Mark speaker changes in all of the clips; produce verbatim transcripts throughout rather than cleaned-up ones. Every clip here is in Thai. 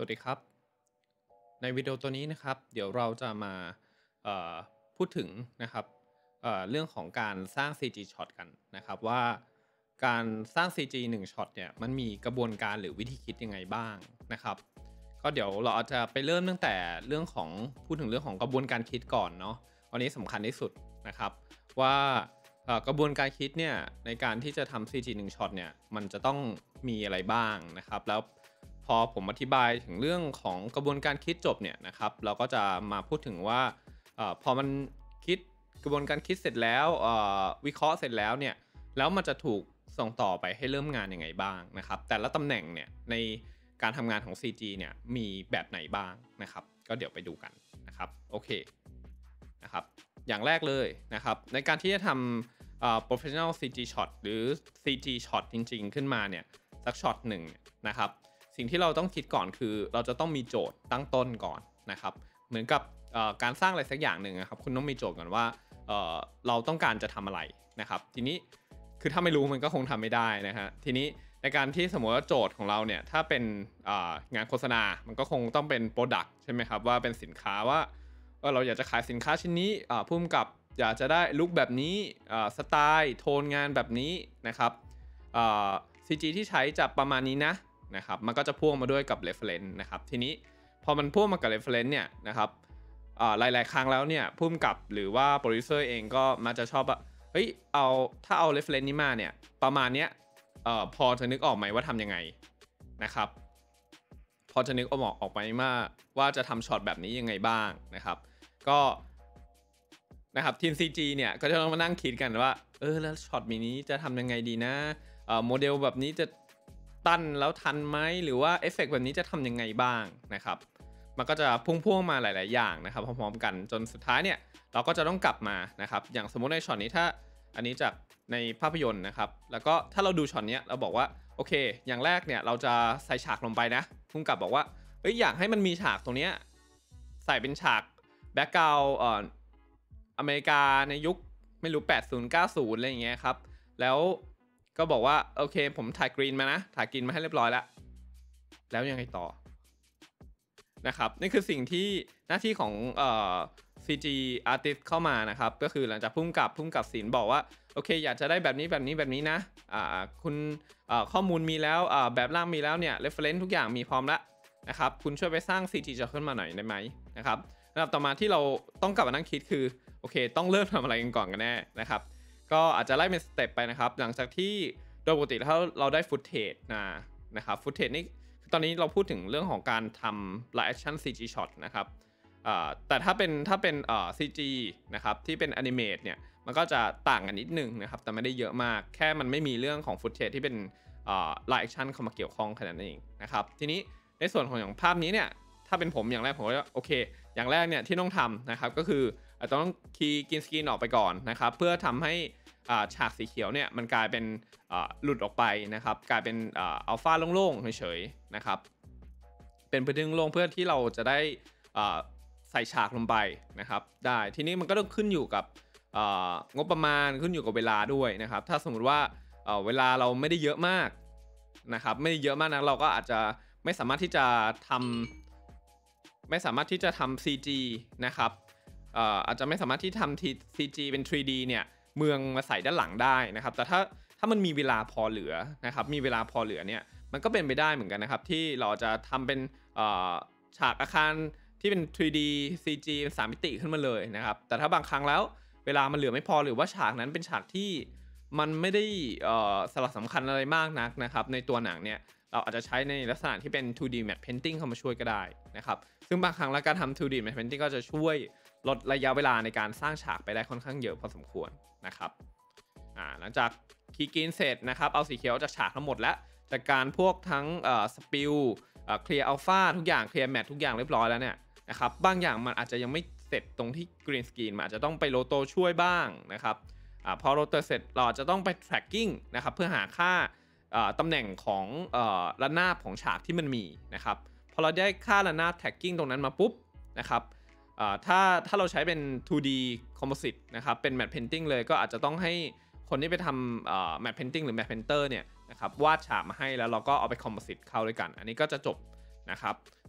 Speaker 1: วัสดีครับในวิดีโอตัวนี้นะครับเดี๋ยวเราจะมาเอ่อพูดถึงนะครับเอ่อเรื่องของการสร้าง ซี จี ช็อตกันนะครับว่าการสร้าง ซี จี หนึ่งช็อตเนี่ยมันมีกระบวนการหรือวิธีคิดยังไงบ้างนะครับก็เดี๋ยวเราอาจจะไปเริ่มตั้งแต่เรื่องของพูดถึงเรื่องของกระบวนการคิดก่อนเนาะอันนี้สำคัญที่สุดนะครับว่าเอ่อกระบวนการคิดเนี่ยในการที่จะทำ ซี จี หนึ่งช็อตเนี่ยมันจะต้องมีอะไรบ้างนะครับแล้ว พอผมอธิบายถึงเรื่องของกระบวนการคิดจบเนี่ยนะครับเราก็จะมาพูดถึงว่าเออพอมันคิดกระบวนการคิดเสร็จแล้วเอ่อวิเคราะห์เสร็จแล้วเนี่ยแล้วมันจะถูกส่งต่อไปให้เริ่มงานยังไงบ้างนะครับแต่ละตำแหน่งเนี่ยในการทำงานของ ซี จี เนี่ยมีแบบไหนบ้างนะครับก็เดี๋ยวไปดูกันนะครับโอเคนะครับอย่างแรกเลยนะครับในการที่จะทำเอ่อ professional ซี จี shot หรือ ซี จี shot จริงๆขึ้นมาเนี่ยสักช็อตหนึ่งนะครับ สิ่งที่เราต้องคิดก่อนคือเราจะต้องมีโจทย์ตั้งต้นก่อนนะครับเหมือนกับการสร้างอะไรสักอย่างหนึ่งนะครับคุณต้องมีโจทย์ก่อนว่าเเราต้องการจะทำอะไรนะครับทีนี้คือถ้าไม่รู้มันก็คงทำไม่ได้นะฮะทีนี้ในการที่สมมติว่าโจทย์ของเราเนี่ยถ้าเป็นงานโฆษณามันก็คงต้องเป็น Product ใช่ไหมครับว่าเป็นสินค้าว่าเราอยากจะขายสินค้าชิ้นนี้พุ่มกับอยากจะได้ลุคแบบนี้สไตล์โทนงานแบบนี้นะครับ ซี จี ที่ใช้จะประมาณนี้นะนะครับมันก็จะพ่วงมาด้วยกับ reference นะครับทีนี้พอมันพ่วงมากับ reference เนี่ยนะครับหลายๆครั้งแล้วเนี่ยพุ่มกับหรือว่าโปรดิวเซอร์เองก็มักจะชอบว่าเฮ้ยเอาถ้าเอา reference นี้มาเนี่ยประมาณเนี้ยเอ่อพอจะนึกออกไหมว่าทำยังไงนะครับพอจะนึกออกออกไหมว่าว่าจะทำช็อตแบบนี้ยังไงบ้างนะครับก็นะครับทีม ซี จี เนี่ยก็จะต้องมานั่งคิดกันว่าเออแล้วช็อตนี้จะทำยังไงดีนะโมเดลแบบนี้จะตั้นแล้วทันไหมหรือว่าเอฟเฟกต์แบบนี้จะทำยังไงบ้างนะครับมันก็จะพุ่งๆมาหลายๆอย่างนะครับพร้อมๆกันจนสุดท้ายเนี่ยเราก็จะต้องกลับมานะครับอย่างสมมติในช็อตนี้ถ้าอันนี้จากในภาพยนตร์นะครับแล้วก็ถ้าเราดูช็อตนี้เราบอกว่าโอเคอย่างแรกเนี่ยเราจะใส่ฉากลงไปนะพุ่งกับบอกว่าเอ้ยอยากให้มันมีฉากตรงนี้ใส่เป็นฉากแบ็คกราวด์เอ่ออเมริกาในยุคไม่รู้แปดสิบ เก้าสิบอะไรอย่างเงี้ยครับแล้วก็บอกว่าโอเคผมถ่ายกรีนมานะถ่ายกรีนมาให้เรียบร้อยแล้วแล้วยังไงต่อนะครับนี่คือสิ่งที่หน้าที่ของเอ่อ ซี จี artist เข้ามานะครับก็คือหลังจากพุ่มกับพุ่มกับศิลป์บอกว่าโอเคอยากจะได้แบบนี้แบบนี้แบบนี้นะอ่าคุณข้อมูลมีแล้วแบบร่างมีแล้วเนี่ย reference ทุกอย่างมีพร้อมแล้วนะครับคุณช่วยไปสร้าง ซี จี จะขึ้นมาหน่อยได้ไหมนะครับระดับต่อมาที่เราต้องกลับมานั่งคิดคือโอเคต้องเริ่มทำอะไรกันก่อนกันแน่นะครับก็อาจจะไล่เป็นสเต็ปไปนะครับหลังจากที่โดยปกติถ้าเราได้ฟุตเทจนะนะครับฟุตเทจนี่ตอนนี้เราพูดถึงเรื่องของการทำ live action ซี จี shot นะครับแต่ถ้าเป็นถ้าเป็น ซี จี นะครับที่เป็น animate เนี่ยมันก็จะต่างกันนิดนึงนะครับแต่ไม่ได้เยอะมากแค่มันไม่มีเรื่องของฟุตเทจที่เป็น live action เข้ามาเกี่ยวข้องแค่นั้นเองนะครับทีนี้ในส่วนของอย่างภาพนี้เนี่ยถ้าเป็นผมอย่างแรกผมก็โอเคอย่างแรกเนี่ยที่ต้องทำนะครับก็คือต้องคีย์กรีนสกรีนออกไปก่อนนะครับเพื่อทำให้ฉากสีเขียวเนี่ยมันกลายเป็นหลุดออกไปนะครับกลายเป็นอัลฟาโล่งๆเฉยๆนะครับเป็นพื้นที่โล่งเพื่อที่เราจะได้ใส่ฉากลงไปนะครับได้ทีนี้มันก็ต้องขึ้นอยู่กับงบประมาณขึ้นอยู่กับเวลาด้วยนะครับถ้าสมมุติว่าเวลาเราไม่ได้เยอะมากนะครับไม่ได้เยอะมากนะเราก็อาจจะไม่สามารถที่จะทำไม่สามารถที่จะทำ ซี จี นะครับอาจจะไม่สามารถที่ทำ ซี จี เป็น ทรี ดี เนี่ยเมืองมาใส่ด้านหลังได้นะครับแต่ถ้าถ้ามันมีเวลาพอเหลือนะครับมีเวลาพอเหลือเนี่ยมันก็เป็นไปได้เหมือนกันนะครับที่เราจะทำเป็นฉากอาคารที่เป็น ทรี ดี ซี จี เป็นสามมิติขึ้นมาเลยนะครับแต่ถ้าบางครั้งแล้วเวลามันเหลือไม่พอหรือว่าฉากนั้นเป็นฉากที่มันไม่ได้สลักสำคัญอะไรมากนักนะครับในตัวหนังเนี่ยเราอาจจะใช้ในลักษณะที่เป็น ทู ดี matte painting เข้ามาช่วยก็ได้นะครับซึ่งบางครั้งแล้วการทำ ทู ดี matte painting ก็จะช่วยลดระยะเวลาในการสร้างฉากไปได้ค่อนข้างเยอะพอสมควรนะครับหลังจากคีย์กรีนเสร็จนะครับเอาสีเขียวจากฉากทั้งหมดแล้วจากการพวกทั้งสปิลเคลียร์อัลฟาทุกอย่างเคลียร์แมททุกอย่างเรียบร้อยแล้วเนี่ยนะครับบางอย่างมันอาจจะยังไม่เสร็จตรงที่กรีนสกรีนมันอาจจะต้องไปโรโตช่วยบ้างนะครับอพอโรโตเสร็จเราจะต้องไป tracking นะครับเพื่อหาค่าตำแหน่งของระนาบของฉากที่มันมีนะครับพอเราได้ค่าระนาบ tracking ตรงนั้นมาปุ๊บนะครับถ้าถ้าเราใช้เป็น ทู ดี composite นะครับเป็น matte painting เลยก็อาจจะต้องให้คนที่ไปทำ matte painting หรือ matte painter เนี่ยนะครับวาดฉากมาให้แล้วเราก็เอาไป composite เข้าด้วยกันอันนี้ก็จะจบนะครับ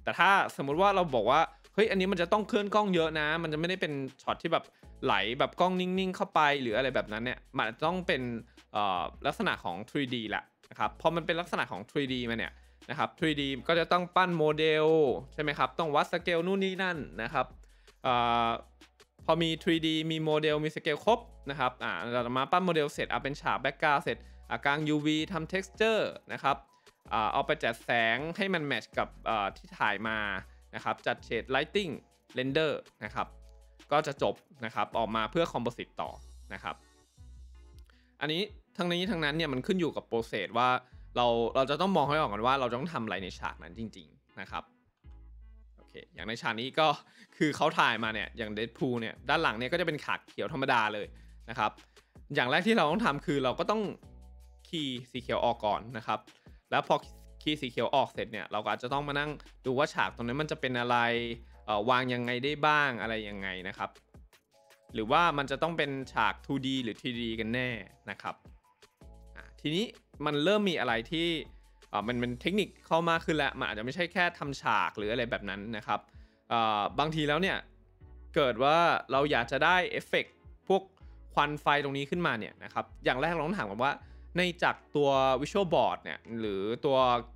Speaker 1: แต่ถ้าสมมุติว่าเราบอกว่าเฮ้ยอันนี้มันจะต้องเคลื่อนกล้องเยอะนะมันจะไม่ได้เป็นช็อตที่แบบไหลแบบกล้องนิ่งๆเข้าไปหรืออะไรแบบนั้นเนี่ยมันต้องเป็นลักษณะของ ทรี ดี แหละนะครับพอมันเป็นลักษณะของ ทรี ดี มาเนี่ยนะครับ ทรี ดี ก็จะต้องปั้นโมเดลใช่ไหมครับต้องวัดสเกลนู่นนี่นั่นนะครับอพอมี ทรี ดี มีโมเดลมีสเกลครบนะครับอ่าเรามาปั้นโมเดลเสร็จเอาเป็นฉากแบ็กกราวด์เสร็จกลาง ยู วี ทำ texture นะครับเอาไปจัดแสงให้มันแมทช์กับที่ถ่ายมานะครับจัดเฉด lighting render นะครับก็จะจบนะครับออกมาเพื่อ composite ต่อนะครับอันนี้ทั้งนี้ทั้งนั้นเนี่ยมันขึ้นอยู่กับโปรเซสว่าเราเราจะต้องมองให้ออกกันว่าเราต้องทำอะไรในฉากนั้นจริงๆนะครับโอเคอย่างในฉากนี้ก็คือเขาถ่ายมาเนี่ยอย่าง Deadpool เนี่ยด้านหลังเนี่ยก็จะเป็นฉากเขียวธรรมดาเลยนะครับอย่างแรกที่เราต้องทำคือเราก็ต้องคีย์สีเขียวออกก่อนนะครับแล้วพอคีย์สีเขียวออกเสร็จเนี่ยเราก็อาจจะต้องมานั่งดูว่าฉากตรงนั้นมันจะเป็นอะไรวางยังไงได้บ้างอะไรยังไงนะครับหรือว่ามันจะต้องเป็นฉาก ทู ดี หรือ ทรี ดี กันแน่นะครับทีนี้มันเริ่มมีอะไรที่มันเป็นเทคนิคเข้ามาขึ้นแล้วมันอาจจะไม่ใช่แค่ทำฉากหรืออะไรแบบนั้นนะครับบางทีแล้วเนี่ยเกิดว่าเราอยากจะได้เอฟเฟกต์พวกควันไฟตรงนี้ขึ้นมาเนี่ยนะครับอย่างแรกเราต้องถามกันว่าในจากตัว Visual Board เนี่ยหรือตัว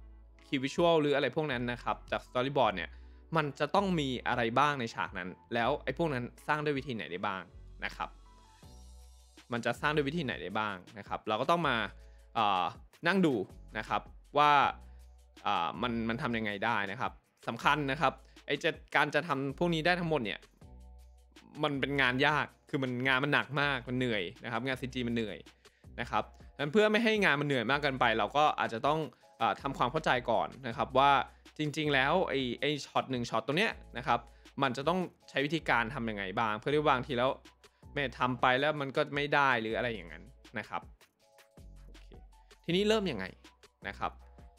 Speaker 1: Key Visual หรืออะไรพวกนั้นนะครับจาก Storyboard เนี่ยมันจะต้องมีอะไรบ้างในฉากนั้นแล้วไอ้พวกนั้นสร้างด้วยวิธีไหนได้บ้างนะครับมันจะสร้างด้วยวิธีไหนได้บ้างนะครับเราก็ต้องมานั่งดูนะครับว่ามันมันทำยังไงได้นะครับสำคัญนะครับไอ้จะการจะทำพวกนี้ได้ทั้งหมดเนี่ยมันเป็นงานยากคือมันงานมันหนักมากมันเหนื่อยนะครับงาน ซี จี มันเหนื่อยนะครับดังนั้นเพื่อไม่ให้งานมันเหนื่อยมากเกินไปเราก็อาจจะต้องเอ่อทำความเข้าใจก่อนนะครับว่าจริงๆแล้วไอ้ไอ้ช็อตหนึ่งช็อตตัวเนี้ยนะครับมันจะต้องใช้วิธีการทำยังไงบ้างเพื่อที่บางทีแล้วไม่ทำไปแล้วมันก็ไม่ได้หรืออะไรอย่างนั้นนะครับทีนี้เริ่มยังไงนะครับ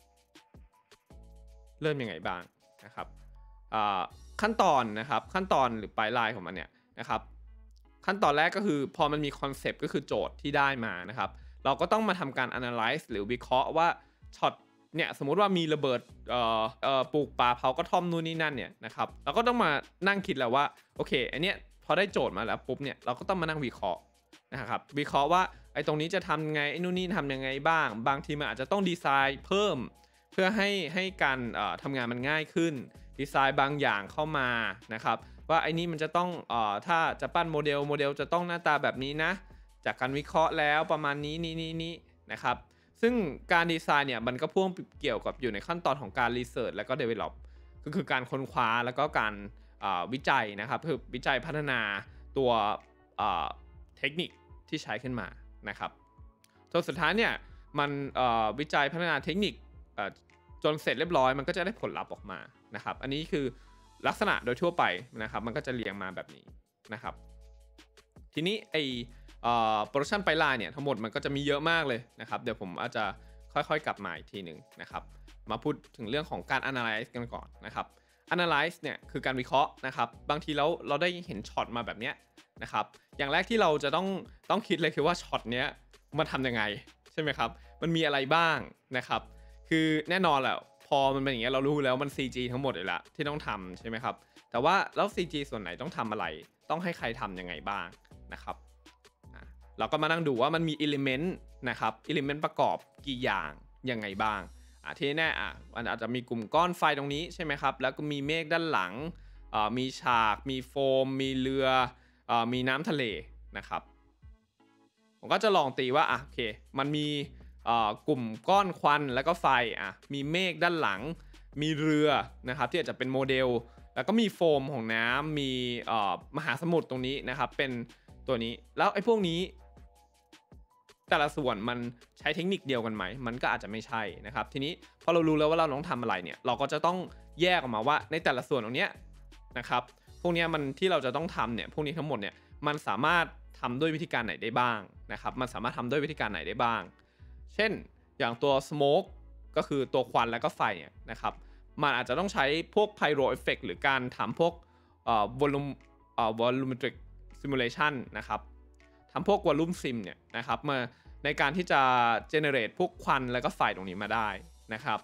Speaker 1: เริ่มยังไงบ้างนะครับขั้นตอนนะครับขั้นตอนหรือปลายลายของมันเนี่ยนะครับขั้นตอนแรกก็คือพอมันมีคอนเซปต์ก็คือโจทย์ที่ได้มานะครับเราก็ต้องมาทำการ analyze หรือวิเคราะห์ว่าช็อตเนี่ยสมมุติว่ามีระเบิดเอ่อเอ่อปลูกป่าเผากระท่อมนู่นนี่นั่นเนี่ยนะครับเราก็ต้องมานั่งคิดแล้วว่าโอเคอันเนี้ยพอได้โจทย์มาแล้วปุ๊บเนี่ยเราก็ต้องมานั่งวิเคราะห์นะครับวิเคราะห์ว่าไอ้ตรงนี้จะทำยังไงไอ้นู่นนี่ทำยังไงบ้างบางทีมันอาจจะต้องดีไซน์เพิ่มเพื่อให้ให้การทำงานมันง่ายขึ้นดีไซน์บางอย่างเข้ามานะครับว่าไอ้นี่มันจะต้องเอ่อถ้าจะปั้นโมเดลโมเดลจะต้องหน้าตาแบบนี้นะจากการวิเคราะห์แล้วประมาณนี้นี่นี่นี่นะครับซึ่งการดีไซน์เนี่ยมันก็พ่วงเกี่ยวกับอยู่ในขั้นตอนของการรีเสิร์ชแล้วก็ develop ก็คือการค้นคว้าแล้วก็การวิจัยนะครับคือวิจัยพัฒนาตัวเทคนิคที่ใช้ขึ้นมานะครับจนสุดท้ายเนี่ยมันวิจัยพัฒนาเทคนิคจนเสร็จเรียบร้อยมันก็จะได้ผลลัพธ์ออกมานะครับอันนี้คือลักษณะโดยทั่วไปนะครับมันก็จะเรียงมาแบบนี้นะครับทีนี้ไอโปรดักชันไพป์ไลน์เนี่ยทั้งหมดมันก็จะมีเยอะมากเลยนะครับเดี๋ยวผมอาจจะค่อยๆกลับมาอีกทีหนึ่งนะครับมาพูดถึงเรื่องของการ analyze กันก่อนนะครับ analyze เนี่ยคือการวิเคราะห์นะครับบางทีแล้วเราได้เห็นช็อตมาแบบเนี้ยนะครับอย่างแรกที่เราจะต้องต้องคิดเลยคือว่าช็อตเนี้ยมันทำยังไงใช่ไหมครับมันมีอะไรบ้างนะครับคือแน่นอนแหละพอมันเป็นอย่างเงี้ยเรารู้แล้วมัน ซี จี ทั้งหมดเลยละที่ต้องทำใช่ไหมครับแต่ว่าแล้ว ซี จี ส่วนไหนต้องทำอะไรต้องให้ใครทำยังไงบ้างนะครับเราก็มานั่งดูว่ามันมี element นะครับ element ประกอบกี่อย่างยังไงบ้างที่แน่อ่ะมันอาจจะมีกลุ่มก้อนไฟตรงนี้ใช่ไหมครับแล้วก็มีเมฆด้านหลังมีฉากมีโฟมมีเรือมีน้ำทะเลนะครับผมก็จะลองตีว่าอ่ะโอเคมันมีกลุ่มก้อนควันแล้วก็ไฟอ่ะมีเมฆด้านหลังมีเรือนะครับที่อาจจะเป็นโมเดลแล้วก็มีโฟมของน้ำมีมหาสมุทรตรงนี้นะครับเป็นตัวนี้แล้วไอ้พวกนี้แต่ละส่วนมันใช้เทคนิคเดียวกันไหมมันก็อาจจะไม่ใช่นะครับทีนี้พอเรารู้แล้วว่าเราต้องทำอะไรเนี่ยเราก็จะต้องแยกออกมาว่าในแต่ละส่วนตรงนี้นะครับพวกนี้มันที่เราจะต้องทำเนี่ยพวกนี้ทั้งหมดเนี่ยมันสามารถทำด้วยวิธีการไหนได้บ้างนะครับมันสามารถทำด้วยวิธีการไหนได้บ้างเช่นอย่างตัว smoke ก็คือตัวควันแล้วก็ไฟเนี่ยนะครับมันอาจจะต้องใช้พวก pyro effect หรือการทำพวก volume volumetric simulation นะครับทำพวก volume sim เนี่ยนะครับมาในการที่จะ generate พวกควันแล้วก็ไฟตรงนี้มาได้นะครับ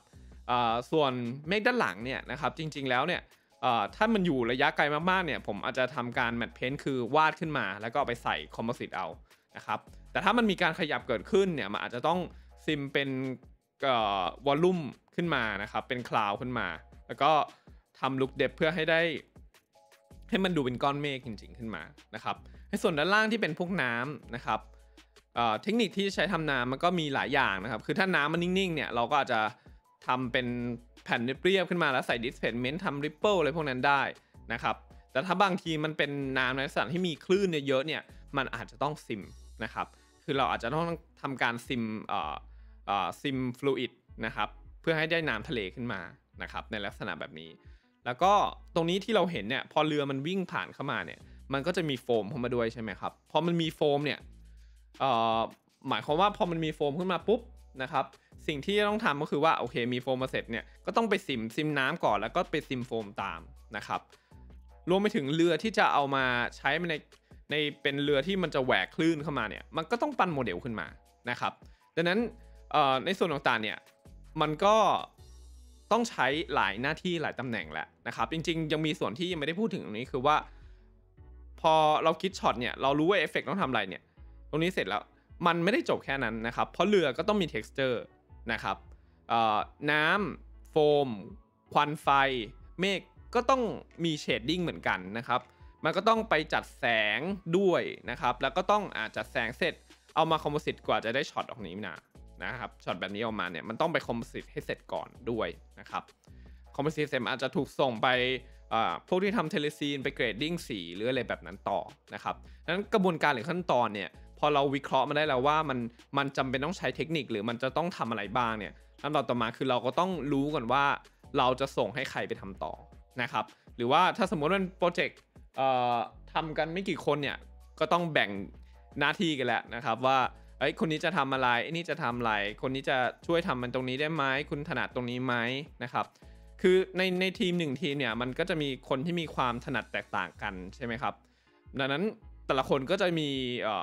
Speaker 1: ส่วนเมฆด้านหลังเนี่ยนะครับจริงๆแล้วเนี่ยถ้ามันอยู่ระยะไกลมากๆเนี่ยผมอาจจะทำการแมทเพนท์คือวาดขึ้นมาแล้วก็ไปใส่คอมโพสิตเอานะครับแต่ถ้ามันมีการขยับเกิดขึ้นเนี่ยมันอาจจะต้องซิมเป็นวอลลุ่มขึ้นมานะครับเป็นคลาวด์ขึ้นมาแล้วก็ทำลุคเดฟเพื่อให้ได้ให้มันดูเป็นก้อนเมฆจริงๆขึ้นมานะครับในส่วนด้านล่างที่เป็นพวกน้ำนะครับเทคนิคที่ใช้ทำน้ำมันก็มีหลายอย่างนะครับคือถ้าน้ำมันนิ่งๆเนี่ยเราก็อาจจะทำเป็นแผ่นเรียบๆขึ้นมาแล้วใส่ displacement ทำ ripple อะไรพวกนั้นได้นะครับแต่ถ้าบางทีมันเป็นน้ำในลักษณะที่มีคลื่นเยอะๆเนี่ยมันอาจจะต้องซิมนะครับคือเราอาจจะต้องทำการซิมซิมฟลูอิดนะครับเพื่อให้ได้น้ำทะเลขึ้นมานะครับในลักษณะแบบนี้แล้วก็ตรงนี้ที่เราเห็นเนี่ยพอเรือมันวิ่งผ่านเข้ามาเนี่ยมันก็จะมีโฟมเข้ามาด้วยใช่ไหมครับพอมันมีโฟมเนี่ยหมายความว่าพอมันมีโฟมขึ้นมาปุ๊บนะครับสิ่งที่ต้องทำก็คือว่าโอเคมีโฟมมาเสร็จเนี่ยก็ต้องไปซิมซิมน้ำก่อนแล้วก็ไปซิมโฟมตามนะครับรวมไปถึงเรือที่จะเอามาใช้ในในเป็นเรือที่มันจะแหวกคลื่นเข้ามาเนี่ยมันก็ต้องปั้นโมเดลขึ้นมานะครับดังนั้นในส่วนต่างๆเนี่ยมันก็ต้องใช้หลายหน้าที่หลายตำแหน่งแหละนะครับจริงๆยังมีส่วนที่ยังไม่ได้พูดถึงตรงนี้คือว่าพอเราคิดช็อตเนี่ยเรารู้ว่าเอฟเฟกต์ต้องทำอะไรเนี่ยตรงนี้เสร็จแล้วมันไม่ได้จบแค่นั้นนะครับเพราะเรือก็ต้องมี texture นะครับน้ำโฟมควันไฟเมฆก็ต้องมีเชดดิ้งเหมือนกันนะครับมันก็ต้องไปจัดแสงด้วยนะครับแล้วก็ต้องอาจจัดแสงเสร็จเอามาคอมโพสิตกว่าจะได้ช็อตออกนี้นะนะครับช็อตแบบนี้ออกมาเนี่ยมันต้องไปคอมโพสิตให้เสร็จก่อนด้วยนะครับคอมโพสิตเสร็จอาจจะถูกส่งไปพวกที่ทำเทเลซีนไปเกรดดิ้งสีหรืออะไรแบบนั้นต่อนะครับดังนั้นกระบวนการหรือขั้นตอนเนี่ยพอเราวิเคราะห์มาได้แล้วว่ามันมันจำเป็นต้องใช้เทคนิคหรือมันจะต้องทำอะไรบ้างเนี่ยลำดับต่อมาคือเราก็ต้องรู้ก่อนว่าเราจะส่งให้ใครไปทำต่อนะครับหรือว่าถ้าสมมติว่าเป็นโปรเจกต์ทำกันไม่กี่คนเนี่ยก็ต้องแบ่งหน้าที่กันแล้วนะครับว่าไอ้คนนี้จะทำอะไรไอ้นี่จะทำอะไรคนนี้จะช่วยทำมันตรงนี้ได้ไหมคุณถนัดตรงนี้ไหมนะครับคือในในทีมหนึ่งทีมเนี่ยมันก็จะมีคนที่มีความถนัดแตกต่างกันใช่ไหมครับดังนั้นแต่ละคนก็จะมี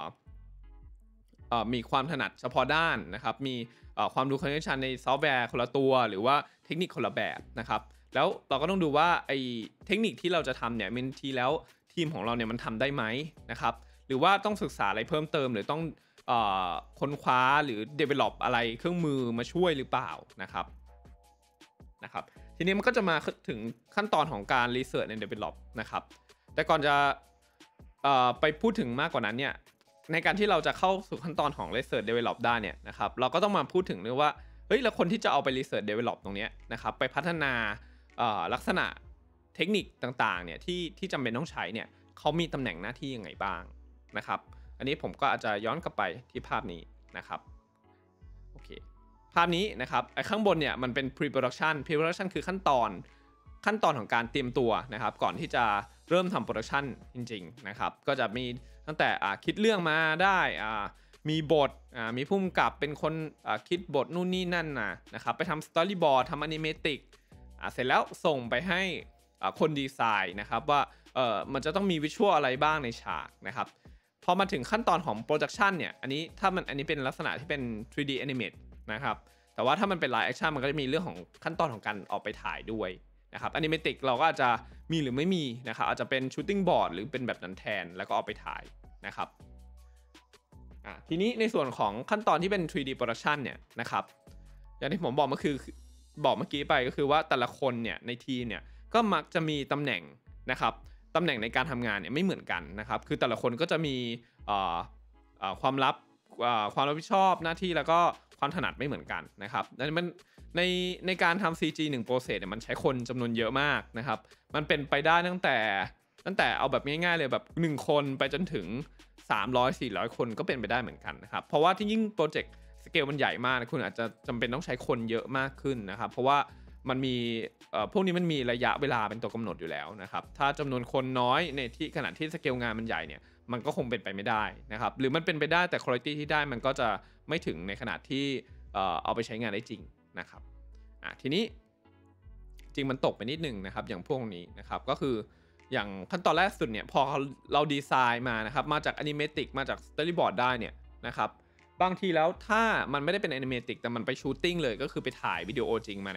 Speaker 1: มีความถนัดเฉพาะด้านนะครับมีความรู้ความเชี่ยวชาญในซอฟต์แวร์คนละตัวหรือว่าเทคนิคคนละแบบนะครับแล้วเราก็ต้องดูว่าไอ้เทคนิคที่เราจะทำเนี่ยบางทีแล้วทีมของเราเนี่ยมันทำได้ไหมนะครับหรือว่าต้องศึกษาอะไรเพิ่มเติมหรือต้องค้นคว้าหรือ develop อะไรเครื่องมือมาช่วยหรือเปล่านะครับนะครับทีนี้มันก็จะมาถึงขั้นตอนของการ research and develop นะครับแต่ก่อนจะไปพูดถึงมากกว่านั้นเนี่ยในการที่เราจะเข้าสู่ขั้นตอนของ research develop ได้เนี่ยนะครับเราก็ต้องมาพูดถึงเรื่องว่าเฮ้ยแล้วคนที่จะเอาไป research develop ตรงนี้นะครับไปพัฒนาลักษณะเทคนิคต่างๆเนี่ยที่ที่จำเป็นต้องใช้เนี่ยเขามีตำแหน่งหน้าที่ยังไงบ้างนะครับอันนี้ผมก็อาจจะย้อนกลับไปที่ภาพนี้นะครับโอเคภาพนี้นะครับไอ้ข้างบนเนี่ยมันเป็น pre-production pre-production คือขั้นตอนขั้นตอนของการเตรียมตัวนะครับก่อนที่จะเริ่มทำ production จริงๆนะครับก็จะมีตั้งแต่คิดเรื่องมาได้มีบทมีผู้กำกับเป็นคนคิดบทนู่นนี่นั่นนะนะครับไปทำ storyboard ทำ animatic เสร็จแล้วส่งไปให้คนดีไซน์นะครับว่ามันจะต้องมีวิชวลอะไรบ้างในฉากนะครับพอมาถึงขั้นตอนของ production เนี่ยอันนี้ถ้ามันอันนี้เป็นลักษณะที่เป็น ทรี ดี animate นะครับแต่ว่าถ้ามันเป็น live action มันก็จะมีเรื่องของขั้นตอนของการออกไปถ่ายด้วยนะครับ animatic เราก็อาจจะมีหรือไม่มีนะครับอาจจะเป็น shooting board หรือเป็นแบบนั้นแทนแล้วก็เอาไปถ่ายนะครับทีนี้ในส่วนของขั้นตอนที่เป็น ทรี ดี production เนี่ยนะครับอย่างที่ผมบอกเมื่อคือบอกเมื่อกี้ไปก็คือว่าแต่ละคนเนี่ยในทีมเนี่ยก็มักจะมีตำแหน่งนะครับตำแหน่งในการทำงานเนี่ยไม่เหมือนกันนะครับคือแต่ละคนก็จะมีความลับความรับผิดชอบหน้าที่แล้วก็ความถนัดไม่เหมือนกันนะครับดังนั้นในในการทำ ซี จี หนึ่ง process เนี่ยมันใช้คนจำนวนเยอะมากนะครับมันเป็นไปได้ตั้งแต่ตั้งแต่เอาแบบง่ายๆเลยแบบหนึ่งคนไปจนถึงสามร้อย สี่ร้อยคนก็เป็นไปได้เหมือนกันนะครับเพราะว่าที่ยิ่งโปรเจกต์สเกลมันใหญ่มากคุณอาจจะจำเป็นต้องใช้คนเยอะมากขึ้นนะครับเพราะว่ามันมีพวกนี้มันมีระยะเวลาเป็นตัวกำหนดอยู่แล้วนะครับถ้าจำนวนคนน้อยในที่ขณะที่สเกลงานมันใหญ่เนี่ยมันก็คงเป็นไปไม่ได้นะครับหรือมันเป็นไปได้แต่คุณภาพที่ได้มันก็จะไม่ถึงในขนาดที่เอาไปใช้งานได้จริงนะครับทีนี้จริงมันตกไปนิดนึงนะครับอย่างพวกนี้นะครับก็คืออย่างขั้นตอนแรกสุดเนี่ยพอเราดีไซน์มานะครับมาจาก animatic มาจาก storyboard ได้เนี่ยนะครับบางทีแล้วถ้ามันไม่ได้เป็น animatic แต่มันไป shooting เลยก็คือไปถ่ายวิดีโอจริงมาเนี่ย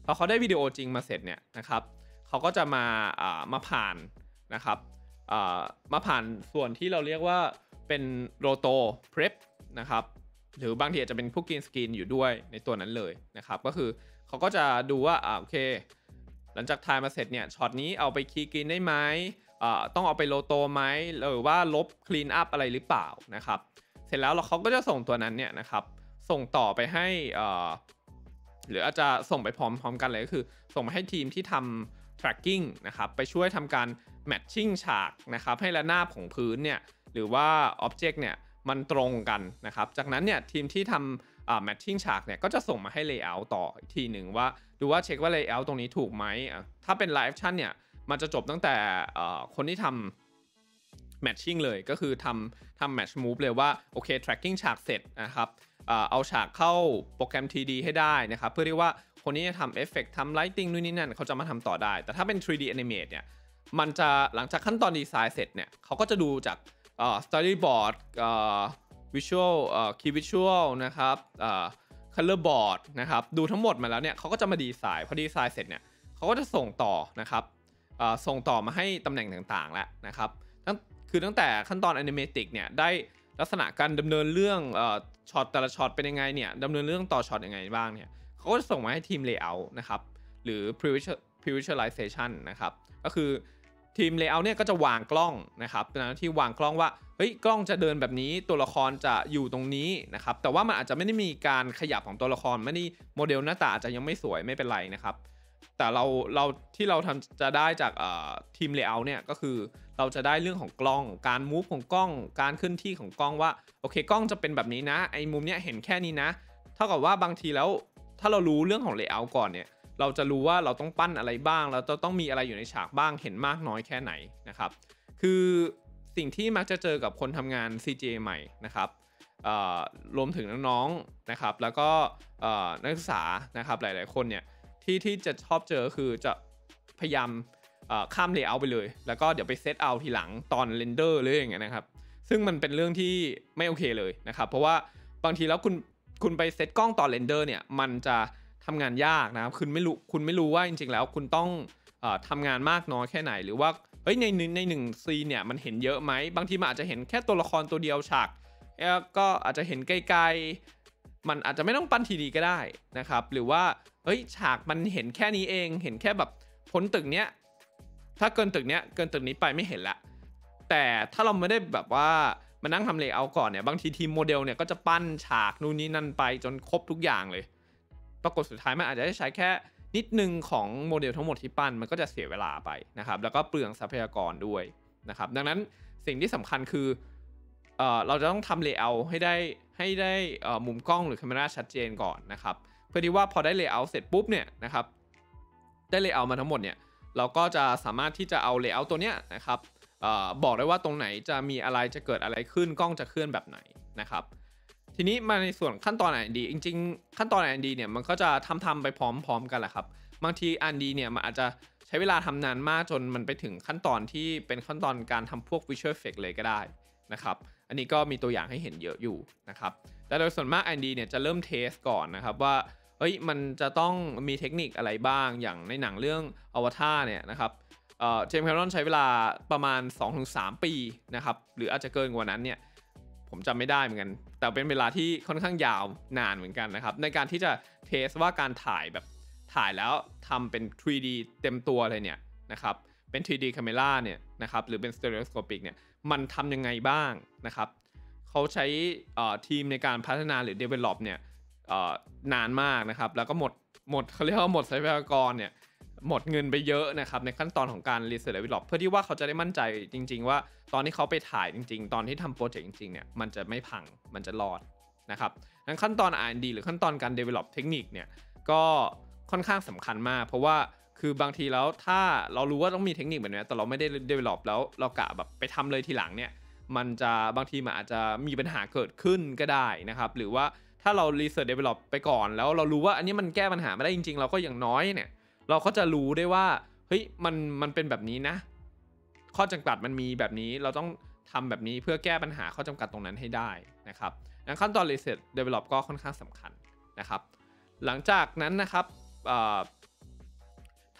Speaker 1: พอเขาได้วิดีโอจริงมาเสร็จเนี่ยนะครับเขาก็จะมาอ่ามาผ่านนะครับอ่ามาผ่านส่วนที่เราเรียกว่าเป็นโรโตเพร p นะครับหรือบางทีอาจจะเป็นพวกกรีนสกรีนอยู่ด้วยในตัวนั้นเลยนะครับก็คือเขาก็จะดูว่าอ่าโอเคหลังจากถ่ายมาเสร็จเนี่ยช็อตนี้เอาไปคีย์กรีนได้ไหมอ่าต้องเอาไปโรโตไหมหรือว่าลบคลีนอัพอะไรหรือเปล่านะครับเสร็จแล้วเขาก็จะส่งตัวนั้นเนี่ยนะครับส่งต่อไปให้อ่าหรืออาจจะส่งไปพร้อมๆกันเลยก็คือส่งมาให้ทีมที่ทำ tracking นะครับไปช่วยทำการ matching ฉากนะครับให้ระนาบของพื้นเนี่ยหรือว่า object เนี่ยมันตรงกันนะครับจากนั้นเนี่ยทีมที่ทำอ่า matching ฉากเนี่ยก็จะส่งมาให้ layout ต่ออีกทีหนึ่งว่าดูว่าเช็คว่า layout ตรงนี้ถูกไหมถ้าเป็น live action เนี่ยมันจะจบตั้งแต่คนที่ทำ matching เลยก็คือทำทำ match move เลยว่าโอเค tracking ฉากเสร็จนะครับเอาฉากเข้าโปรแกรม ที ดี ให้ได้นะครับเพื่อที่ว่าคนนี้จะทำเอฟเฟกต์ทำ lighting นู่นนี่นั่นเขาจะมาทำต่อได้แต่ถ้าเป็น ทรี ดี animate เนี่ยมันจะหลังจากขั้นตอนดีไซน์เสร็จเนี่ยเขาก็จะดูจากเอ่อ storyboard เอ่อ visual เอ่อ key visual นะครับเอ่อ color board นะครับดูทั้งหมดมาแล้วเนี่ยเขาก็จะมาดีไซน์พอดีไซน์เสร็จเนี่ยเขาก็จะส่งต่อนะครับเอ่อส่งต่อมาให้ตำแหน่งต่างๆแล้วนะครับตั้งคือตั้งแต่ขั้นตอน animatic เนี่ยได้ลักษณะการดำเนินเรื่องเอ่อช็อตแต่ละช็อตเป็นยังไงเนี่ยดำเนินเรื่องต่อช็อตยังไงบ้างเนี่ยเขาก็จะส่งมาให้ทีม layout นะครับหรือ previsualization นะครับก็คือทีม layout เนี่ยก็จะวางกล้องนะครับเป็นหน้าที่วางกล้องว่าเฮ้ยกล้องจะเดินแบบนี้ตัวละครจะอยู่ตรงนี้นะครับแต่ว่ามันอาจจะไม่ได้มีการขยับของตัวละครไม่ได้โมเดลหน้าตาอาจจะยังไม่สวยไม่เป็นไรนะครับแต่เราเราที่เราทำจะได้จากทีม layout เนี่ยก็คือเราจะได้เรื่องของกล้องการมูฟของกล้องการเคลื่อนที่ของกล้องว่าโอเคกล้องจะเป็นแบบนี้นะไอ้มุมเนี้ยเห็นแค่นี้นะเท่ากับว่าบางทีแล้วถ้าเรารู้เรื่องของ layout ก่อนเนี่ยเราจะรู้ว่าเราต้องปั้นอะไรบ้างเราจะต้องมีอะไรอยู่ในฉากบ้างเห็นมากน้อยแค่ไหนนะครับคือสิ่งที่มักจะเจอกับคนทำงาน ซี จี เอ ใหม่นะครับรวมถึงน้องๆนะครับแล้วก็นักศึกษานะครับหลายๆคนเนี่ยที่ที่จะชอบเจอคือจะพยายามข้ามเลเยอร์ไปเลยแล้วก็เดี๋ยวไปเซตเอาทีหลังตอนเรนเดอร์เลยอย่างเงี้ยนะครับซึ่งมันเป็นเรื่องที่ไม่โอเคเลยนะครับเพราะว่าบางทีแล้วคุณคุณไปเซตกล้องตอนเรนเดอร์เนี่ยมันจะทำงานยากนะครับคุณไม่รู้คุณไม่รู้ว่าจริงๆแล้วคุณต้องเอ่อทำงานมากน้อยแค่ไหนหรือว่าเฮ้ยในในหนึ่งซีนเนี่ยมันเห็นเยอะไหมบางทีมันอาจจะเห็นแค่ตัวละครตัวเดียวฉากแล้วก็อาจจะเห็นไกลๆมันอาจจะไม่ต้องปั้นทีดีก็ได้นะครับหรือว่าเฮ้ยฉากมันเห็นแค่นี้เองเห็นแค่แบบพ้นตึกเนี้ยถ้าเกินตึกเนี้ยเกินตึกนี้ไปไม่เห็นละแต่ถ้าเราไม่ได้แบบว่ามานั่งทำเลเยอร์ก่อนเนี่ยบางทีทีมโมเดลเนี่ยก็จะปั้นฉากนู่นนี่นั่นไปจนครบทุกอย่างเลยปรากฏสุดท้ายมันอาจจะได้ใช้แค่นิดนึงของโมเดลทั้งหมดที่ปั้นมันก็จะเสียเวลาไปนะครับแล้วก็เปลืองทรัพยากรด้วยนะครับดังนั้นสิ่งที่สำคัญคือเอ่อเราจะต้องทำเลเยอร์ให้ได้ให้ได้เอ่อมุมกล้องหรือ camera ชัดเจนก่อนนะครับเพื่อที่ว่าพอได้เลเยอร์เสร็จปุ๊บเนี่ยนะครับได้เลเยอร์มาทั้งหมดเนี่ยเราก็จะสามารถที่จะเอาเลเยอร์ตัวเนี้ยนะครับเอ่อบอกได้ว่าตรงไหนจะมีอะไรจะเกิดอะไรขึ้นกล้องจะเคลื่อนแบบไหนนะครับทีนี้มาในส่วนขั้นตอน อาร์ แอนด์ ดี จริงๆขั้นตอน อาร์ แอนด์ ดี เนี่ยมันก็จะทำทำไปพร้อมๆกันแหละครับบางที อาร์ แอนด์ ดี เนี่ยมันอาจจะใช้เวลาทำนานมากจนมันไปถึงขั้นตอนที่เป็นขั้นตอนการทำพวก Visual Effect เลยก็ได้นะครับอันนี้ก็มีตัวอย่างให้เห็นเยอะอยู่นะครับแต่โดยส่วนมาก อาร์ แอนด์ ดี เนี่ยจะเริ่มเทสก่อนนะครับว่าเฮ้ยมันจะต้องมีเทคนิคอะไรบ้างอย่างในหนังเรื่อง Avatar เนี่ยนะครับเอ่อเจมส์ แคมเมรอนใช้เวลาประมาณ สองถึงสาม ปีนะครับหรืออาจจะเกินกว่านั้นเนี่ยผมจำไม่ได้เหมือนกันแต่เป็นเวลาที่ค่อนข้างยาวนานเหมือนกันนะครับในการที่จะเทสว่าการถ่ายแบบถ่ายแล้วทำเป็น ทรี ดี เต็มตัวเลยเนี่ยนะครับเป็น ทรี ดี camera เนี่ยนะครับหรือเป็น stereoscopic เนี่ยมันทำยังไงบ้างนะครับเขาใช้ทีมในการพัฒนาหรือ develop เนี่ยนานมากนะครับแล้วก็หมดหมดเขาเรียกว่าหมดทรัพยากรเนี่ยหมดเงินไปเยอะนะครับในขั้นตอนของการ research develop เพื่อที่ว่าเขาจะได้มั่นใจจริงๆว่าตอนที่เขาไปถ่ายจริงๆตอนที่ทำโปรเจกต์จริงๆเนี่ยมันจะไม่พังมันจะรอดนะครับงั้นขั้นตอน อาร์ แอนด์ ดี หรือขั้นตอนการ develop เทคนิคเนี่ยก็ค่อนข้างสำคัญมากเพราะว่าคือบางทีแล้วถ้าเรารู้ว่าต้องมีเทคนิคแบบนี้แต่เราไม่ได้ develop แล้วเรากะแบบไปทำเลยทีหลังเนี่ยมันจะบางทีมันอาจจะมีปัญหาเกิดขึ้นก็ได้นะครับหรือว่าถ้าเรา research develop ไปก่อนแล้วเรารู้ว่าอันนี้มันแก้ปัญหาไม่ได้จริงๆเราก็อย่างน้อยเนี่ยเราก็จะรู้ได้ว่าเฮ้ยมันมันเป็นแบบนี้นะข้อจำกัดมันมีแบบนี้เราต้องทำแบบนี้เพื่อแก้ปัญหาข้อจำกัดตรงนั้นให้ได้นะครับขั้นตอน research develop ก็ค่อนข้างสำคัญนะครับหลังจากนั้นนะครับ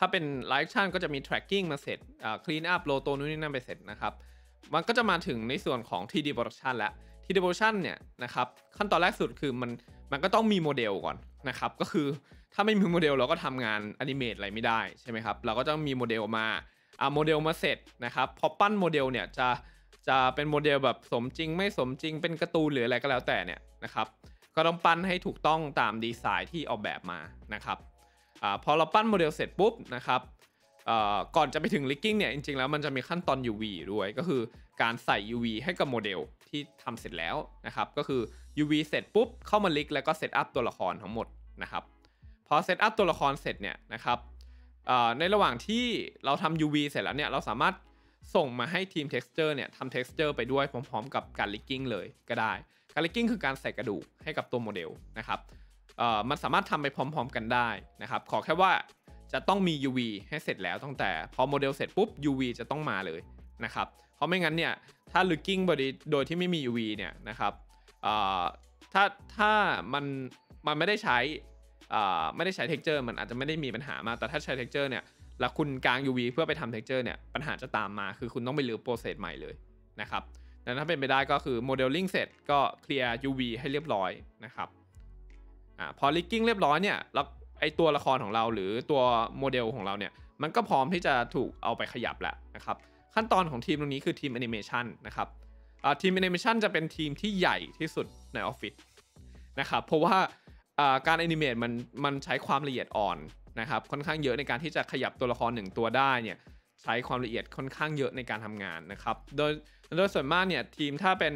Speaker 1: ถ้าเป็น Live Action ก็จะมี tracking มาเสร็จอ่า clean up โลโตนู่นนี่นั่นไปเสร็จนะครับมันก็จะมาถึงในส่วนของ ทรี ดี Production แล้ว ทรี ดี Production เนี่ยนะครับขั้นตอนแรกสุดคือมันมันก็ต้องมีโมเดลก่อนนะครับก็คือถ้าไม่มีโมเดลเราก็ทำงานอนิเมตอะไรไม่ได้ใช่ไหมครับเราก็ต้องมีโมเดลมาอ่าโมเดลมาเสร็จนะครับพอปั้นโมเดลเนี่ยจะจะเป็นโมเดลแบบสมจริงไม่สมจริงเป็นการ์ตูนหรืออะไรก็แล้วแต่เนี่ยนะครับก็ต้องปั้นให้ถูกต้องตามดีไซน์ที่ออกแบบมานะครับอ่าพอเราปั้นโมเดลเสร็จปุ๊บนะครับก่อนจะไปถึง rigging เนี่ยจริงๆแล้วมันจะมีขั้นตอน ยู วี ด้วยก็คือการใส่ ยู วี ให้กับโมเดลที่ทำเสร็จแล้วนะครับก็คือ ยู วี เสร็จปุ๊บเข้ามา rig แล้วก็เซตอัพตัวละครทั้งหมดนะครับพอเซตอัพตัวละครเสร็จเนี่ยนะครับในระหว่างที่เราทำ ยู วี เสร็จแล้วเนี่ยเราสามารถส่งมาให้ทีม texture เนี่ยทำ texture ไปด้วยพร้อมๆกับการ rigging เลยก็ได้การ rigging คือการใส่กระดูกให้กับตัวโมเดลนะครับมันสามารถทำไปพร้อมๆกันได้นะครับขอแค่ว่าจะต้องมี ยู วี ให้เสร็จแล้วตั้งแต่พอโมเดลเสร็จปุ๊บ ยู วี จะต้องมาเลยนะครับเพราะไม่งั้นเนี่ยถ้า rigging โดยที่ไม่มี ยู วี เนี่ยนะครับถ้าถ้ามันมันไม่ได้ใช้ไม่ได้ใช้ texture มันอาจจะไม่ได้มีปัญหามากแต่ถ้าใช้ texture เนี่ยแล้วคุณกาง ยู วี เพื่อไปทำ texture เนี่ยปัญหาจะตามมาคือคุณต้องไปรื้อ process ใหม่เลยนะครับแต่ถ้าเป็นไปได้ก็คือ modeling เสร็จก็ clear ยู วี ให้เรียบร้อยนะครับอ่าพอ rigging เรียบร้อยเนี่ยแล้วไอตัวละครของเราหรือตัวโมเดลของเราเนี่ยมันก็พร้อมที่จะถูกเอาไปขยับแล้วนะครับขั้นตอนของทีมตรงนี้คือทีม animation นะครับทีม animation จะเป็นทีมที่ใหญ่ที่สุดในออฟฟิศนะครับเพราะว่าการ animate มันมันใช้ความละเอียดอ่อนนะครับค่อนข้างเยอะในการที่จะขยับตัวละครหนึ่งตัวได้เนี่ยใช้ความละเอียดค่อนข้างเยอะในการทำงานนะครับโดยโดยส่วนมากเนี่ยทีมถ้าเป็น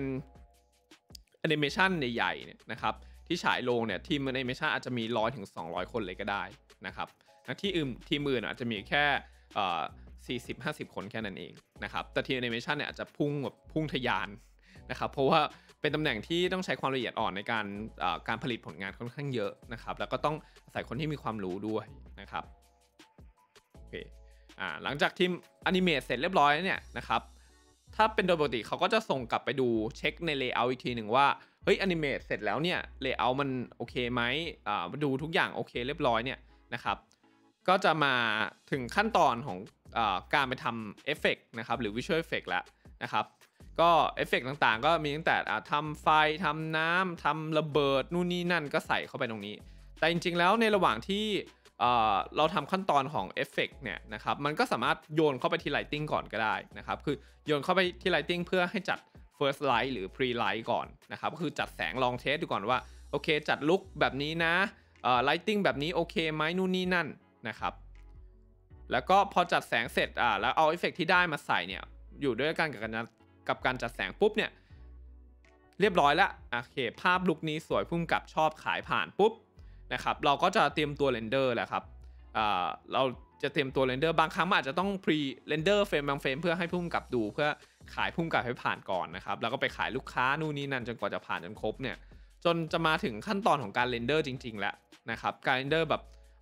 Speaker 1: animation ใหญ่ๆเนี่ยนะครับที่ฉายโรงเนี่ยทีม animation อาจจะมีหนึ่งร้อยถึงสองร้อยคนเลยก็ได้นะครับที่อื่นทีมอื่นอาจจะมีแค่สี่สิบ ห้าสิบคนแค่นั้นเองนะครับแต่ทีม animation เนี่ยอาจจะพุ่งแบบพุ่งทะยานนะครับเพราะว่าเป็นตำแหน่งที่ต้องใช้ความละเอียดอ่อนในการการผลิตผลงานค่อนข้างเยอะนะครับแล้วก็ต้องอาศัยคนที่มีความรู้ด้วยนะครับโอเคอ่าหลังจากทีมอนิเมตเสร็จเรียบร้อยเนี่ยนะครับถ้าเป็นโดยปกติเขาก็จะส่งกลับไปดูเช็คใน layout อีกทีหนึ่งว่าเฮ้ยอนิเมตเสร็จแล้วเนี่ย layout มันโอเคไหมอ่ามาดูทุกอย่างโอเคเรียบร้อยเนี่ยนะครับก็จะมาถึงขั้นตอนของอ่าการไปทำเอฟเฟกต์นะครับหรือ visual effect แล้วนะครับก็เอฟเฟกต์ต่างๆก็มีตั้งแต่ทำไฟทำน้ำทำระเบิดนู่นนี่นั่นก็ใส่เข้าไปตรงนี้แต่จริงๆแล้วในระหว่างที่เราทำขั้นตอนของเอฟเฟกต์เนี่ยนะครับมันก็สามารถโยนเข้าไปที่ Lighting ก่อนก็ได้นะครับคือโยนเข้าไปที่ Lighting เพื่อให้จัด First Light หรือ Pre Light ก่อนนะครับก็คือจัดแสงลองเทสดูก่อนว่าโอเคจัดลุคแบบนี้นะเอ่อ Lighting แบบนี้โอเคไหมนู่นนี่นั่นนะครับแล้วก็พอจัดแสงเสร็จอ่าแล้วเอาเอฟเฟกต์ที่ได้มาใส่เนี่ยอยู่ด้วยกันกับการกับการจัดแสงปุ๊บเนี่ยเรียบร้อยแล้วโอเคภาพลุคนี้สวยพุ่งกับชอบขายผ่านปุ๊บนะครับเราก็จะเตรียมตัวเรนเดอร์แหละครับเราจะเตรียมตัวเรนเดอร์บางครั้งอาจจะต้องพรีเรนเดอร์เฟรมบางเฟรมเพื่อให้พุ่งกับดูเพื่อขายพุ่งกับให้ผ่านก่อนนะครับแล้วก็ไปขายลูกค้านู่นนี่นั่นจนกว่าจะผ่านจนครบเนี่ยจนจะมาถึงขั้นตอนของการเรนเดอร์จริงๆแล้วนะครับการเรนเดอร์แบบ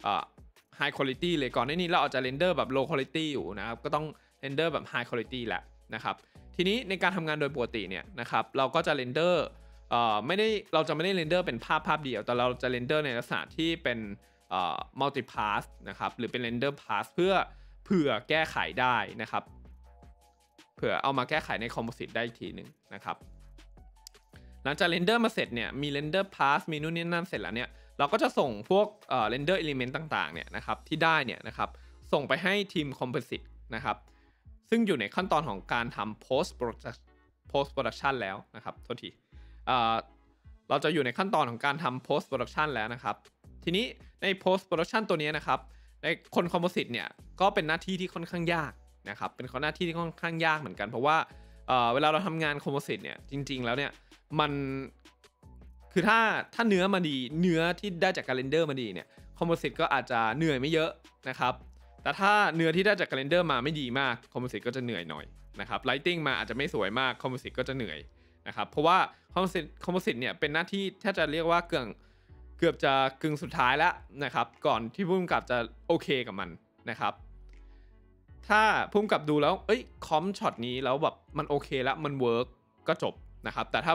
Speaker 1: high quality เลยก่อนหน้านี้เราอาจจะเรนเดอร์แบบ low quality อยู่นะครับก็ต้องเรนเดอร์แบบ high quality แหละนะครับทีนี้ในการทำงานโดยปกติเนี่ยนะครับเราก็จะเรนเดอร์ไม่ได้เราจะไม่ได้เรนเดอร์เป็นภาพภาพเดียวแต่เราจะเรนเดอร์ในลักษณะที่เป็น multi pass นะครับหรือเป็น render pass เพื่อเผื่อแก้ไขได้นะครับเผื่อเอามาแก้ไขใน composite ได้อีกทีหนึ่งนะครับหลังจากเรนเดอร์มาเสร็จเนี่ยมี render pass มีนู่นนี่นั่นเสร็จแล้วเนี่ยเราก็จะส่งพวก render element ต่างๆเนี่ยนะครับที่ได้เนี่ยนะครับส่งไปให้ทีม composite นะครับซึ่งอยู่ในขั้นตอนของการทำ post post production แล้วนะครับโทษทีเราจะอยู่ในขั้นตอนของการทำ post production แล้วนะครับทีนี้ใน post production ตัวนี้นะครับในคน composite เนี่ยก็เป็นหน้าที่ที่ค่อนข้างยากนะครับเป็นหน้าที่ที่ค่อนข้างยากเหมือนกันเพราะว่า เ, เวลาเราทำงาน composite เนี่ยจริงๆแล้วเนี่ยมันคือถ้าถ้าเนื้อมาดีเนื้อที่ได้จากการเรนเดอร์มาดีเนี่ย composite ก็อาจจะเหนื่อยไม่เยอะนะครับแต่ถ้าเนื้อที่ได้จากการเรนเดอร์มาไม่ดีมาก composite ก็จะเหนื่อยหน่อยนะครับ lighting มาอาจจะไม่สวยมาก composite ก็จะเหนื่อยนะครับเพราะว่า composite composite เนี่ยเป็นหน้าที่ถ้าจะเรียกว่าเกือบเกือบจะกึ่งสุดท้ายแล้วนะครับก่อนที่ผู้กำกับจะโอเคกับมันนะครับถ้าผู้กำกับดูแล้วเอ้ยคอมช็อตนี้แล้วแบบมันโอเคแล้วมันเวิร์กก็จบนะครับแต่ถ้าแบบ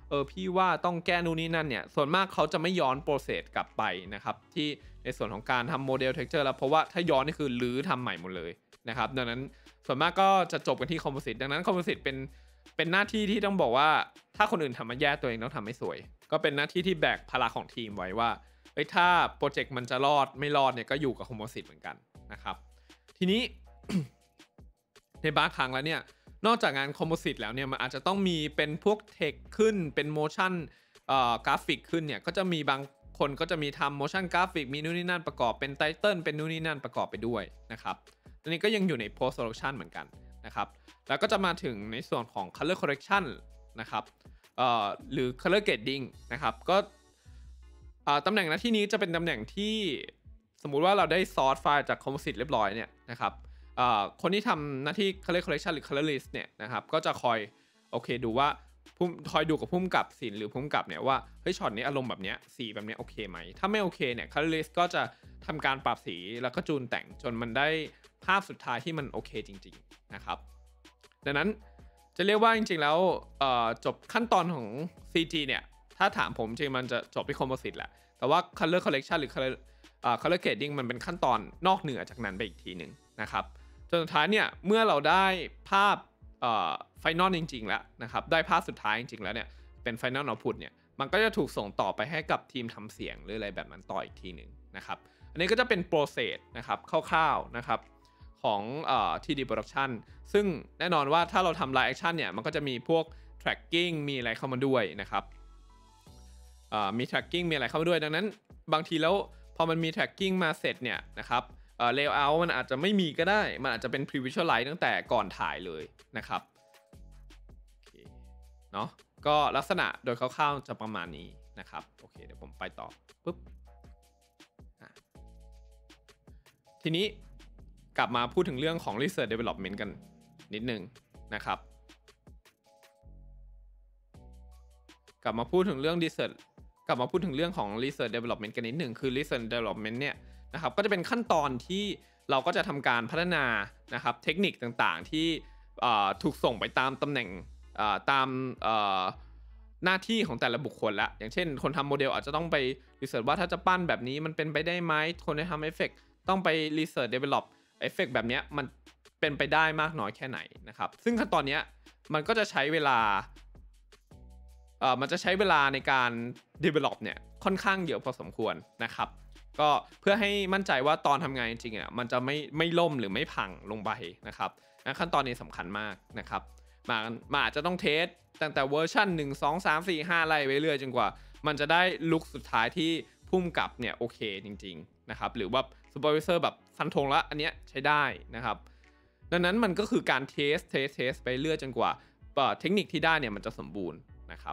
Speaker 1: เออพี่ว่าต้องแก้นู่นนี่นั่นเนี่ยส่วนมากเขาจะไม่ย้อนโปรเซสกลับไปนะครับที่ในส่วนของการทำโมเดล texture แล้วเพราะว่าถ้าย้อนนี่คือรื้อทำใหม่หมดเลยนะครับดังนั้นส่วนมากก็จะจบกันที่ composite ดังนั้น composite เป็นเป็นหน้าที่ที่ต้องบอกว่าถ้าคนอื่นทำมาแย่ตัวเองต้องทำให้สวยก็เป็นหน้าที่ที่แบกภาระของทีมไว้ว่าเอ้ยถ้าโปรเจกต์มันจะรอดไม่รอดเนี่ยก็อยู่กับ composite เหมือนกันนะครับทีนี้ ในบางครั้งแล้วเนี่ยนอกจากงานคอมโพสิตแล้วเนี่ยมันอาจจะต้องมีเป็นพวกเทคขึ้นเป็นโมชั่นเอ่อกราฟิกขึ้นเนี่ยก็จะมีบางคนก็จะมีทำโมชั่นกราฟิกมีนู่นนี่นั่นประกอบเป็นไตเติลเป็นนู่นนี่นั่นประกอบไปด้วยนะครับตอนนี้ก็ยังอยู่ใน post production เหมือนกันนะครับแล้วก็จะมาถึงในส่วนของ color correction นะครับเอ่อหรือ color grading นะครับก็ตำแหน่งหน้าที่นี้จะเป็นตำแหน่งที่สมมุติว่าเราได้ซอร์สไฟล์จากคอมโพสิตเรียบร้อยเนี่ยนะครับคนที่ทำหน้าที่ color correction หรือ colorist เนี่ยนะครับก็จะคอยโอเคดูว่าคอยดูกับพุ่มกับศิลป์หรือพุ่มกับเนี่ยว่าเฮ้ยช็อตนี้อารมณ์แบบเนี้ยสีแบบนี้โอเคไหมถ้าไม่โอเคเนี่ย colorist ก็จะทำการปรับสีแล้วก็จูนแต่งจนมันได้ภาพสุดท้ายที่มันโอเคจริงๆนะครับดังนั้นจะเรียกว่าจริงๆแล้วจบขั้นตอนของ ซี จี เนี่ยถ้าถามผมจริงมันจะจบที่ composite แหละแต่ว่า color correction หรือ color color grading มันเป็นขั้นตอนนอกเหนือจากนั้นไปอีกทีหนึ่งนะครับจนสุดท้ายเนี่ยเมื่อเราได้ภาพไฟนอลจริงๆแล้วนะครับได้ภาพสุดท้ายจริงๆแล้วเนี่ยเป็น Final Output เนี่ยมันก็จะถูกส่งต่อไปให้กับทีมทำเสียงหรืออะไรแบบนั้นต่ออีกทีหนึ่งนะครับอันนี้ก็จะเป็นโปรเซสนะครับคร่าวๆนะครับของเอ่อ ที ดี Production ซึ่งแน่นอนว่าถ้าเราทำ Live Action เนี่ยมันก็จะมีพวก tracking มีอะไรเข้ามาด้วยนะครับมี tracking มีอะไรเข้ามาด้วยดังนั้นบางทีแล้วพอมันมี tracking มาเสร็จเนี่ยนะครับเอ่อ layout มันอาจจะไม่มีก็ได้มันอาจจะเป็น pre-visualize ตั้งแต่ก่อนถ่ายเลยนะครับโอเคเนาะก็ลักษณะโดยคร่าวๆจะประมาณนี้นะครับโอเคเดี๋ยวผมไปต่อปุ๊บทีนี้กลับมาพูดถึงเรื่องของ research development กันนิดนึงนะครับกลับมาพูดถึงเรื่อง research กลับมาพูดถึงเรื่องของ research development กันนิดนึงคือ research development เนี่ยนะครับก็จะเป็นขั้นตอนที่เราก็จะทำการพัฒนานะครับเทคนิคต่างๆที่ถูกส่งไปตามตำแหน่งตามหน้าที่ของแต่ละบุคคลละอย่างเช่นคนทำโมเดลอาจจะต้องไปรีเสิร์ชว่าถ้าจะปั้นแบบนี้มันเป็นไปได้ไหมคนที่ทำเอฟเฟกต์ต้องไปรีเสิร์ชเดเวลลอปเอฟเฟกต์แบบนี้มันเป็นไปได้มากน้อยแค่ไหนนะครับซึ่งขั้นตอนนี้มันก็จะใช้เวลาเอ่อมันจะใช้เวลาในการ develop เนี่ยค่อนข้างเยอะพอสมควรนะครับก็เพื่อให้มั่นใจว่าตอนทำงานจริงๆอ่ะมันจะไม่ไม่ล่มหรือไม่พังลงไปนะครับขั้นตอนนี้สำคัญมากนะครับมามาอาจจะต้องเทสตั้งแต่เวอร์ชันหนึ่ง สอง สาม สี่ ห้าไล่ไปเรื่อยจนกว่ามันจะได้ลุคสุดท้ายที่พุ่มกับเนี่ยโอเคจริงๆนะครับหรือว่าซูเปอร์วิเซอร์แบบฟันธงละอันเนี้ยใช้ได้นะครับดังนั้นมันก็คือการเทสเทสเทสไปเรื่อยจนกว่าเทคนิคที่ได้เนี่ยมันจะสมบูรณ์นะครับ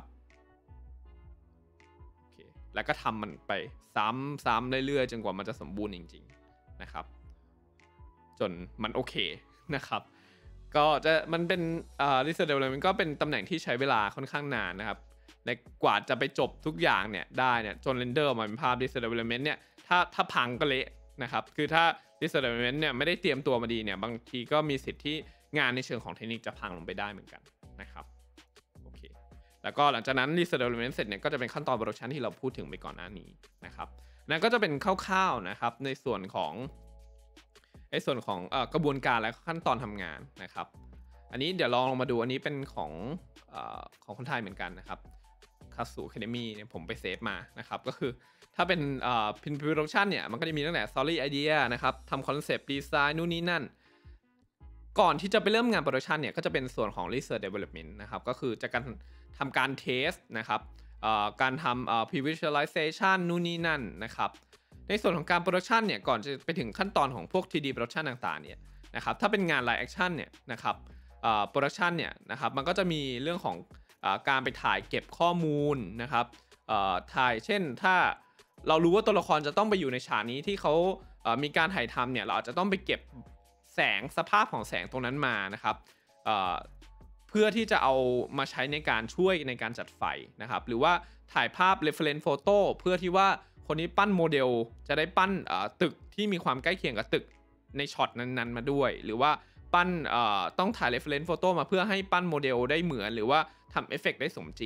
Speaker 1: โอเคแล้วก็ทำมันไปซ้ำซ้ำเรื่อยๆจนกว่ามันจะสมบูรณ์จริงๆนะครับจนมันโอเคนะครับก็จะมันเป็นอ่า research development ก็เป็นตำแหน่งที่ใช้เวลาค่อนข้างนานนะครับในกว่าจะไปจบทุกอย่างเนี่ยได้เนี่ยจนเรนเดอร์ออกมาเป็นภาพ research development เนี่ยถ้าถ้าพังก็เละนะครับคือถ้า research development เนี่ยไม่ได้เตรียมตัวมาดีเนี่ยบางทีก็มีสิทธิ์ที่งานในเชิงของเทคนิคจะพังลงไปได้เหมือนกันนะครับโอเคแล้วก็หลังจากนั้น research development เสร็จเนี่ยก็จะเป็นขั้นตอน production ที่เราพูดถึงไปก่อนหน้านี้นะครับนั่นก็จะเป็นคร่าวๆนะครับในส่วนของในส่วนของเอ่อกระบวนการและขั้นตอนทำงานนะครับอันนี้เดี๋ยวลองลงมาดูอันนี้เป็นของเอ่อของคนไทยเหมือนกันนะครับคาสูแคเดมี่เนี่ยผมไปเซฟมานะครับก็คือถ้าเป็นเอ่อพินโปรดักชันเนี่ยมันก็จะมีตั้งแต่ story idea นะครับทำคอนเซปต์ดีไซน์นู่นนี่นั่นก่อนที่จะไปเริ่มงานโปรดักชันเนี่ยก็จะเป็นส่วนของ research development นะครับก็คือจะการทำการเทสนะครับเอ่อการทำเอ่อ pre-visualization นู่นนี่นั่นนะครับในส่วนของการโปรดักชันเนี่ยก่อนจะไปถึงขั้นตอนของพวก ที ดี production ต่างๆเนี่ยนะครับถ้าเป็นงาน live action เนี่ยนะครับโปรดักชันเนี่ยนะครับมันก็จะมีเรื่องของการไปถ่ายเก็บข้อมูลนะครับถ่ายเช่นถ้าเรารู้ว่าตัวละครจะต้องไปอยู่ในฉากนี้ที่เขามีการถ่ายทำเนี่ยเราอาจจะต้องไปเก็บแสงสภาพของแสงตรงนั้นมานะครับเพื่อที่จะเอามาใช้ในการช่วยในการจัดไฟนะครับหรือว่าถ่ายภาพ reference photo เพื่อที่ว่าคนนี้ปั้นโมเดลจะได้ปั้นตึกที่มีความใกล้เคียงกับตึกในช็อตนั้นๆมาด้วยหรือว่าปั้นต้องถ่าย reference photo มาเพื่อให้ปั้นโมเดลได้เหมือนหรือว่าทำเอฟเฟกต์ได้สมจริง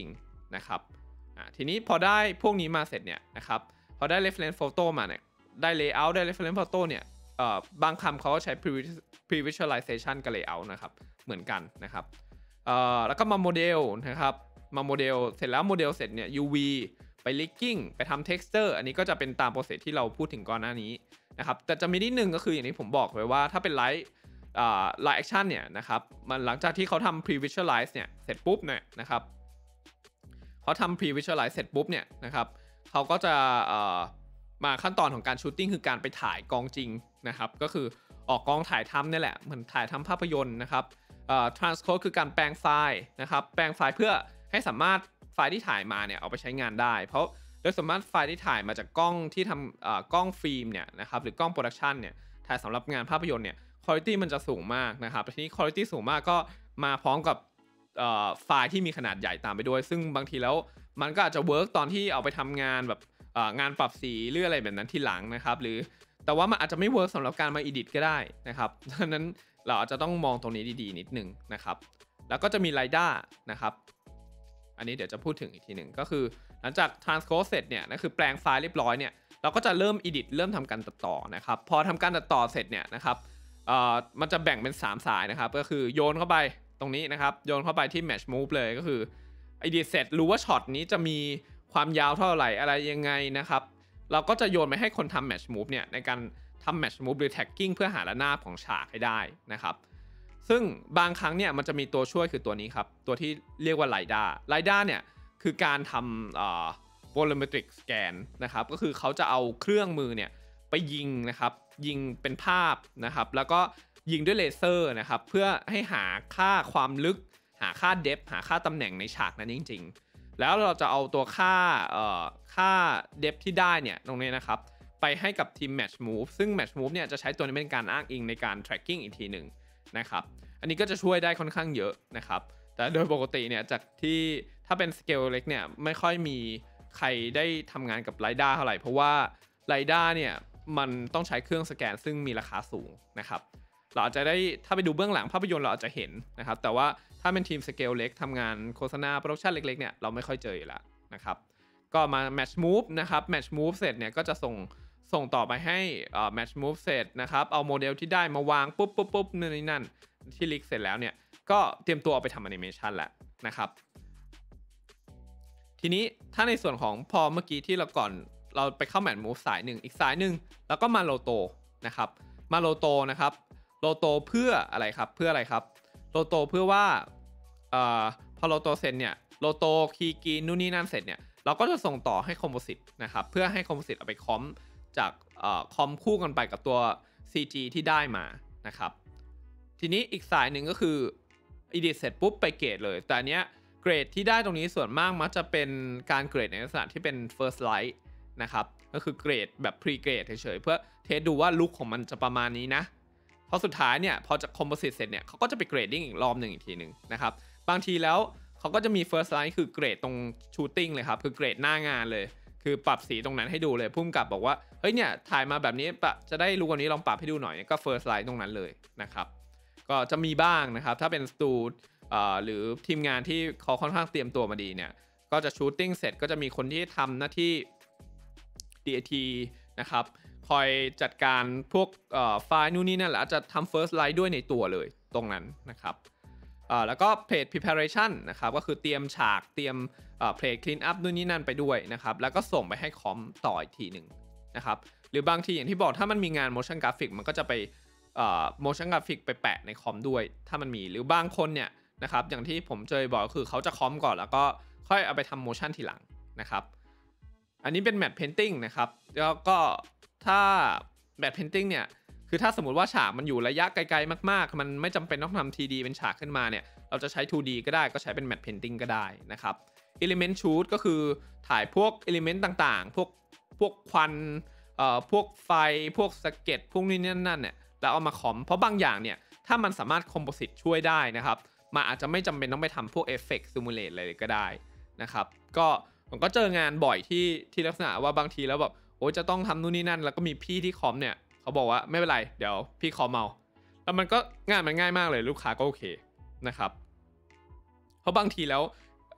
Speaker 1: นะครับทีนี้พอได้พวกนี้มาเสร็จเนี่ยนะครับพอได้ reference photo มาเนี่ยได้ layout ได้ reference photo เนี่ยบางคำเขาก็ใช้ pre-visualization กับ layout นะครับเหมือนกันนะครับแล้วก็มาโมเดลนะครับมาโมเดลเสร็จแล้วโมเดลเสร็จเนี่ย ยู วี ไป Rigging ไปทำ texture อันนี้ก็จะเป็นตามโปรเซสที่เราพูดถึงก่อนหน้านี้นะครับแต่จะมีนิดนึงก็คืออย่างที่ผมบอกไว้ว่าถ้าเป็น live live action เนี่ยนะครับมันหลังจากที่เขาทำ pre-visualize เนี่ยเสร็จปุ๊บเนี่ยนะครับเขาทำ pre-visualize เสร็จปุ๊บเนี่ยนะครับเขาก็จะมาขั้นตอนของการ shooting คือการไปถ่ายกองจริงนะครับก็คือออกกองถ่ายทำนี่แหละเหมือนถ่ายทำภาพยนตร์นะครับ transcode คือการแปลงไฟล์นะครับแปลงไฟล์เพื่อให้สามารถไฟล์ที่ถ่ายมาเนี่ยเอาไปใช้งานได้เพราะโดยสามารถไฟล์ที่ถ่ายมาจากกล้องที่ทำกล้องฟิล์มเนี่ยนะครับหรือกล้องโปรดักชันเนี่ยถ่ายสำหรับงานภาพยนตร์เนี่ยคุณภาพมันจะสูงมากนะครับทีนี้คุณภาพสูงมากก็มาพร้อมกับไฟล์ที่มีขนาดใหญ่ตามไปด้วยซึ่งบางทีแล้วมันก็อาจจะเวิร์กตอนที่เอาไปทำงานแบบงานปรับสีหรืออะไรแบบนั้นทีหลังนะครับหรือแต่ว่ามันอาจจะไม่เวิร์กสำหรับการมาอีดิทก็ได้นะครับดังนั้นเราอาจจะต้องมองตรงนี้ดีๆนิดนึงนะครับแล้วก็จะมี LiDAR นะครับอันนี้เดี๋ยวจะพูดถึงอีกทีหนึ่งก็คือหลังจาก transcode เสร็จเนี่ยนั่นคือแปลงไฟล์เรียบร้อยเนี่ยเราก็จะเริ่ม edit เริ่มทำการตัดต่อนะครับพอทำการตัดต่อเสร็จเนี่ยนะครับเอ่อมันจะแบ่งเป็นสามสายนะครับก็คือโยนเข้าไปตรงนี้นะครับโยนเข้าไปที่ Match Move เลยก็คือ edit เสร็จรู้ว่าช็อตนี้จะมีความยาวเท่าไหร่อะไรยังไงนะครับเราก็จะโยนไปให้คนทำ Match Move เนี่ยในการทำ Match Move หรือ Tagging เพื่อหาระนาบของฉากให้ได้นะครับซึ่งบางครั้งเนี่ยมันจะมีตัวช่วยคือตัวนี้ครับตัวที่เรียกว่า LiDAR LiDAR เนี่ยคือการทำ volumetric scan นะครับก็คือเขาจะเอาเครื่องมือเนี่ยไปยิงนะครับยิงเป็นภาพนะครับแล้วก็ยิงด้วยเลเซอร์นะครับเพื่อให้หาค่าความลึกหาค่า depth หาค่าตำแหน่งในฉากนั้นจริงๆแล้วเราจะเอาตัวค่าค่า depth ที่ได้เนี่ยตรงนี้นะครับไปให้กับทีม Match Move ซึ่ง Match Move เนี่ยจะใช้ตัวนี้เป็นการอ้างอิงในการ tracking อีกทีหนึ่งนะครับอันนี้ก็จะช่วยได้ค่อนข้างเยอะนะครับแต่โดยปกติเนี่ยจากที่ถ้าเป็นสเกลเล็กเนี่ยไม่ค่อยมีใครได้ทำงานกับ LiDAR เท่าไหร่เพราะว่า LiDAR เนี่ยมันต้องใช้เครื่องสแกนซึ่งมีราคาสูงนะครับเราอาจจะได้ถ้าไปดูเบื้องหลังภาพยนตร์เราอาจจะเห็นนะครับแต่ว่าถ้าเป็นทีมสเกลเล็กทำงานโฆษณาโปรดักชันเล็กๆเนี่ยเราไม่ค่อยเจออยู่แล้วนะครับก็มา Match Move นะครับ Match Move เสร็จเนี่ยก็จะส่งส่งต่อไปให้ Match Move เสร็จนะครับเอาโมเดลที่ได้มาวางปุ๊บปุ๊บปุ๊บนี่นั่นที่ลิกเสร็จแล้วเนี่ยก็เตรียมตัวเอาไปทำแอนิเมชันแล้วนะครับทีนี้ถ้าในส่วนของพอเมื่อกี้ที่เราก่อนเราไปเข้าแมทมูฟสายหนึ่งอีกสายหนึ่งแล้วก็มาโลโตนะครับมาโลโตนะครับโลโตเพื่ออะไรครับเพื่ออะไรครับโลโตเพื่อว่าเอ่อพอโลโตเสร็จเนี่ยโลโตคีย์กรีนนู่นนี่นั่นเสร็จเนี่ยเราก็จะส่งต่อให้คอมโพสิตนะครับเพื่อให้คอมโพสิตเอาไปคอมจากเอ่อคอมคู่กันไปกับตัว ซี จี ที่ได้มานะครับทีนี้อีกสายหนึ่งก็คือ edit เสร็จปุ๊บไปเกรดเลยแต่อันเนี้ยเกรดที่ได้ตรงนี้ส่วนมากมักจะเป็นการเกรดในลักษณะที่เป็น first light นะครับก็คือเกรดแบบ pre grade เฉยๆเพื่อเทสดูว่าลุคของมันจะประมาณนี้นะพอสุดท้ายเนี่ยพอจะ composite เสร็จเนี่ยเขาก็จะไป grading อีกรอบหนึ่งอีกทีหนึ่งนะครับบางทีแล้วเขาก็จะมี first light คือเกรดตรง shooting เลยครับคือเกรดหน้างานเลยคือปรับสีตรงนั้นให้ดูเลยพุ่มกับบอกว่าเฮ้ยเนี่ยถ่ายมาแบบนี้จะได้รู้วันนี้ลองปรับให้ดูหน่อยก็ first light ตรงนั้นเลยนะครับก็จะมีบ้างนะครับถ้าเป็นสตูดหรือทีมงานที่เขาค่อนข้างเตรียมตัวมาดีเนี่ยก็จะชูตติ้งเสร็จก็จะมีคนที่ทำหน้าที่ ดี เอ ที นะครับคอยจัดการพวกไฟล์นู่นนี่นั่นแหละอาจจะทำ first light ด้วยในตัวเลยตรงนั้นนะครับแล้วก็ plate preparation นะครับก็คือเตรียมฉากเตรียม plate clean up นู่นนี่นั่นไปด้วยนะครับแล้วก็ส่งไปให้คอมต่ออีกทีหนึ่งนะครับหรือบางทีอย่างที่บอกถ้ามันมีงาน motion graphic มันก็จะไปmotion graphic ไปแปะในคอมด้วยถ้ามันมีหรือบางคนเนี่ยนะครับอย่างที่ผมเจอบอกคือเขาจะคอมก่อนแล้วก็ค่อยเอาไปทำ motion ทีหลังนะครับอันนี้เป็น matte painting นะครับแล้วก็ถ้า matte painting เนี่ยคือถ้าสมมุติว่าฉากมันอยู่ระยะไกลๆมากๆมันไม่จำเป็นต้องทำ ที ดี เป็นฉากขึ้นมาเนี่ยเราจะใช้ ทู ดี ก็ได้ก็ใช้เป็น matte painting ก็ได้นะครับ element shoot ก็คือถ่ายพวก element ต่างๆพวกพวกควันเอ่อพวกไฟพวกสเก็ตพวกนี้นั่นๆเนี่ยแล้วเอามาคอมเพราะบางอย่างเนี่ยถ้ามันสามารถคอมโพสิตช่วยได้นะครับมันอาจจะไม่จำเป็นต้องไปทำพวกเอฟเฟกต์ซิมูเลตเลยก็ได้นะครับก็ผมก็เจองานบ่อยที่ที่ลักษณะว่าบางทีแล้วแบบโอ้จะต้องทำนู่นนี่นั่นแล้วก็มีพี่ที่คอมเนี่ยเขาบอกว่าไม่เป็นไรเดี๋ยวพี่คอมเอาแล้วมันก็งานมันง่ายมากเลยลูกค้าก็โอเคนะครับเพราะบางทีแล้ว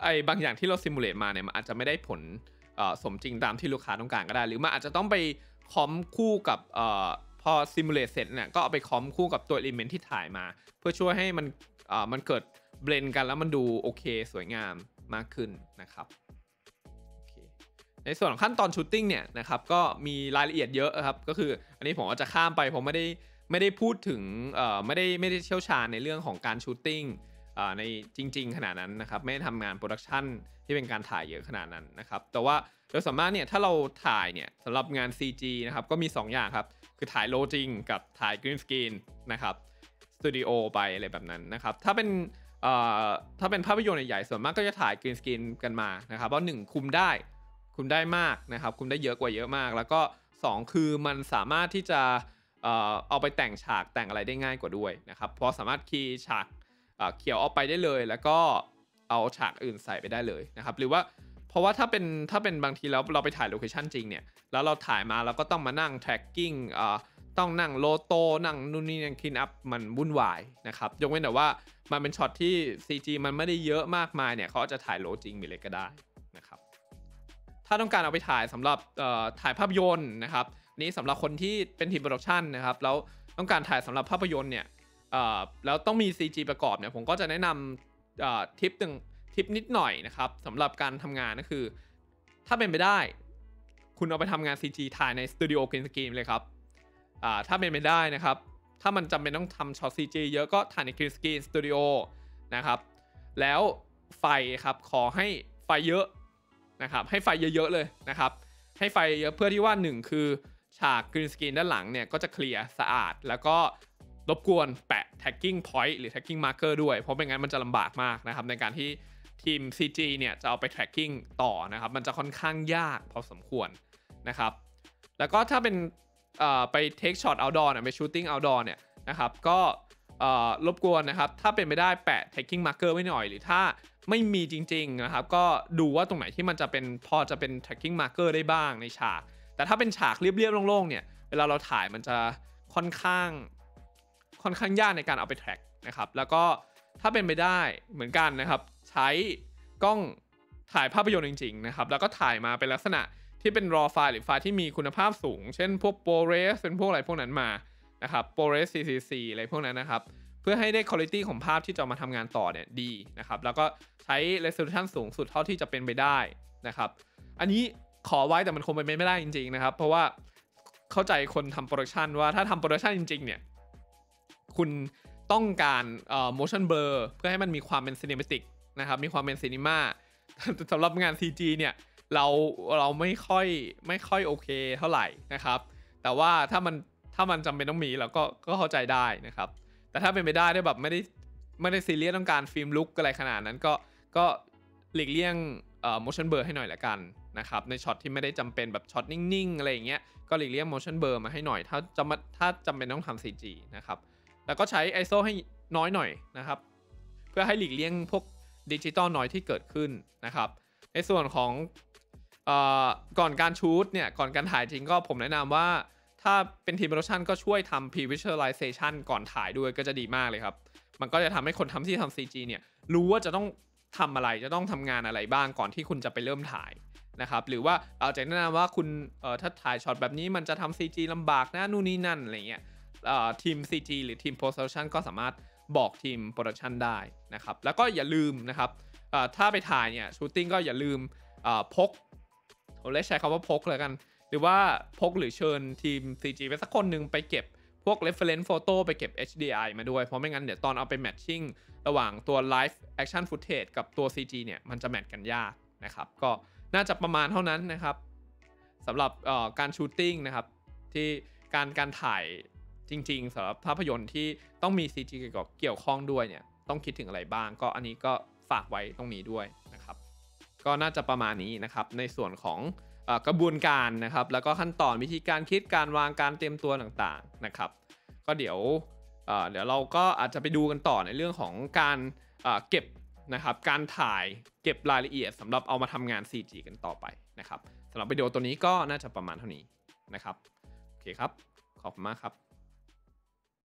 Speaker 1: ไอ้บางอย่างที่เราซิมูเลตมาเนี่ยมันอาจจะไม่ได้ผลสมจริงตามที่ลูกค้าต้องการก็ได้หรือมันอาจจะต้องไปคอมคู่กับพอซิมูเลตเสร็จเนี่ยก็เอาไปคอมคู่กับตัว element ที่ถ่ายมาเพื่อช่วยให้มันมันเกิดเบลนด์กันแล้วมันดูโอเคสวยงามมากขึ้นนะครับในส่วนของขั้นตอนชูตติ้งเนี่ยนะครับก็มีรายละเอียดเยอะครับก็คืออันนี้ผมอาจจะข้ามไปผมไม่ได้ไม่ได้พูดถึงไม่ได้ไม่ได้เชี่ยวชาญในเรื่องของการชูตติ้งในจริงๆขนาดนั้นนะครับไม่ได้ทำงานโปรดักชันที่เป็นการถ่ายเยอะขนาดนั้นนะครับแต่ว่าโดยส่วนมากเนี่ยถ้าเราถ่ายเนี่ยสำหรับงาน ซี จี นะครับก็มีสองอย่างครับคือถ่ายโลจริงกับถ่ายกรีนสกรีนนะครับสตูดิโอไปอะไรแบบนั้นนะครับถ้าเป็นถ้าเป็นภาพยนตร์ใหญ่ๆส่วนมากก็จะถ่ายกรีนสกรีนกันมานะครับเพราะหนึ่งคุมได้คุมได้มากนะครับคุมได้เยอะกว่าเยอะมากแล้วก็สองคือมันสามารถที่จะเอ่อเอาไปแต่งฉากแต่งอะไรได้ง่ายกว่าด้วยนะครับเพราะสามารถคีย์ฉากเขียวออกไปได้เลยแล้วก็เอาฉากอื่นใส่ไปได้เลยนะครับหรือว่าเพราะว่าถ้าเป็นถ้าเป็นบางทีแล้วเราไปถ่ายโลเคชั่นจริงเนี่ยแล้วเราถ่ายมาแล้วก็ต้องมานั่ง tracking อ่าต้องนั่งโลโต้นั่งนู่นนี่นั่งคลีนอัพมันวุ่นวายนะครับยกเว้นแต่ว่ามันเป็นช็อตที่ ซี จี มันไม่ได้เยอะมากมายเนี่ยเขาจะถ่ายโลจริงไปเลยก็ได้นะครับถ้าต้องการเอาไปถ่ายสำหรับถ่ายภาพยนตร์นะครับนี้สำหรับคนที่เป็นทีมโปรดักชันนะครับแล้วต้องการถ่ายสำหรับภาพยนตร์เนี่ยแล้วต้องมี ซี จี ประกอบเนี่ยผมก็จะแนะนำทิปหนึ่งทิปนิดหน่อยนะครับสำหรับการทำงานก็คือถ้าเป็นไปได้คุณเอาไปทำงาน ซี จี ถ่ายในสตูดิโอกรีนสกรีนเลยครับถ้าเป็นไปได้นะครับถ้ามันจำเป็นต้องทำช็อต ซี จี เยอะก็ถ่ายในกรีนสกรีนสตูดิโอนะครับแล้วไฟครับขอให้ไฟเยอะนะครับให้ไฟเยอะๆเลยนะครับให้ไฟเยอะเพื่อที่ว่าหนึ่งคือฉากกรีนสกรีนด้านหลังเนี่ยก็จะเคลียร์สะอาดแล้วก็รบกวนแปะ tagging point หรือ tagging marker ด้วยเพราะไม่งั้นมันจะลำบากมากนะครับในการที่ทีม ซี จี เนี่ยจะเอาไป tracking ต่อนะครับมันจะค่อนข้างยากพอสมควรนะครับแล้วก็ถ้าเป็นไป take shot outdoor เนี่ยไป shooting outdoor เนี่ยนะครับก็รบกวนนะครับถ้าเป็นไม่ได้แปะ tagging marker ไว้หน่อยหรือถ้าไม่มีจริงๆนะครับก็ดูว่าตรงไหนที่มันจะเป็นพอจะเป็น tagging marker ได้บ้างในฉากแต่ถ้าเป็นฉากเรียบๆโล่งๆเนี่ยเวลาเราถ่ายมันจะค่อนข้างค่อนข้างยากในการเอาไป track นะครับแล้วก็ถ้าเป็นไปได้เหมือนกันนะครับใช้กล้องถ่ายภาพยนตร์จริงๆนะครับแล้วก็ถ่ายมาเป็นลักษณะที่เป็น raw ไฟล์หรือไฟล์ที่มีคุณภาพสูงเช่นพวก ProRes เป็นพวกอะไรพวกนั้นมานะครับ ProRes ซี ซี ซี อะไรพวกนั้นนะครับเพื่อให้ได้ quality ของภาพที่จะมาทำงานต่อเนี่ยดีนะครับแล้วก็ใช้ resolution สูงสุดเท่าที่จะเป็นไปได้นะครับอันนี้ขอไว้แต่มันคงเป็นไม่ได้จริงๆนะครับเพราะว่าเข้าใจคนทำโปรดักชันว่าถ้าทำโปรดักชันจริงๆเนี่ยคุณต้องการเอ่อ motion blur เพื่อให้มันมีความเป็น cinematic นะครับมีความเป็น cinema สำหรับงาน ซี จี เนี่ยเราเราไม่ค่อยไม่ค่อยโอเคเท่าไหร่นะครับแต่ว่าถ้ามันถ้ามันจำเป็นต้องมีเราก็ก็เข้าใจได้นะครับแต่ถ้าเป็นไปได้ได้แบบไม่ได้ไม่ได้ซีเรียสต้องการฟิล์มลุกอะไรขนาดนั้นก็ก็หลีกเลี่ยงเอ่อ motion blur ให้หน่อยละกันนะครับในช็อตที่ไม่ได้จำเป็นแบบช็อตนิ่งๆอะไรอย่างเงี้ยก็หลีกเลี่ยง motion blur มาให้หน่อยถ้าจะมาถ้าจำเป็นต้องทำ ซี จี นะครับแล้วก็ใช้ ไอ เอส โอ ให้น้อยหน่อยนะครับเพื่อให้หลีกเลี่ยงพวกดิจิตอลนอยซ์ที่เกิดขึ้นนะครับในส่วนของก่อนการชูตเนี่ยก่อนการถ่ายจริงก็ผมแนะนำว่าถ้าเป็นทีมโปรดักชันก็ช่วยทำ pre-visualization ก่อนถ่ายด้วยก็จะดีมากเลยครับมันก็จะทำให้คนทำที่ทำ ซี จี เนี่ยรู้ว่าจะต้องทำอะไรจะต้องทำงานอะไรบ้างก่อนที่คุณจะไปเริ่มถ่ายนะครับหรือว่าเราจะแนะนำว่าคุณถ้าถ่ายช็อตแบบนี้มันจะทำ ซี จี ลำบากนะนู่นนี่นั่นอะไรเงี้ยทีม ซี จี หรือทีม Post Production ก็สามารถบอกทีม Production ได้นะครับแล้วก็อย่าลืมนะครับถ้าไปถ่ายเนี่ยชูตติ้งก็อย่าลืมพกผมเลยใช้คำว่าพกเลยกันหรือว่าพกหรือเชิญทีม ซี จี ไปสักคนหนึ่งไปเก็บพวก reference photo ไปเก็บ เอช ดี ไอ มาด้วยเพราะไม่งั้นเดี๋ยวตอนเอาไป matching ระหว่างตัว live action footage กับตัว ซี จี เนี่ยมันจะแมทกันยากนะครับก็น่าจะประมาณเท่านั้นนะครับสำหรับการชูตติ้งนะครับที่การการถ่ายจริงๆสำหรับภาพยนตร์ที่ต้องมี ซี จี เกี่ยวข้องด้วยเนี่ยต้องคิดถึงอะไรบ้างก็อันนี้ก็ฝากไว้ตรงนี้ด้วยนะครับก็น่าจะประมาณนี้นะครับในส่วนของกระบวนการนะครับแล้วก็ขั้นตอนวิธีการคิดการวางการเตรียมตัวต่างๆนะครับก็เดี๋ยวเดี๋ยวเราก็อาจจะไปดูกันต่อในเรื่องของการเก็บนะครับการถ่ายเก็บรายละเอียดสำหรับเอามาทำงาน ซี จี กันต่อไปนะครับสำหรับวิดีโอตัวนี้ก็น่าจะประมาณเท่านี้นะครับโอเคครับขอบคุณมากครับ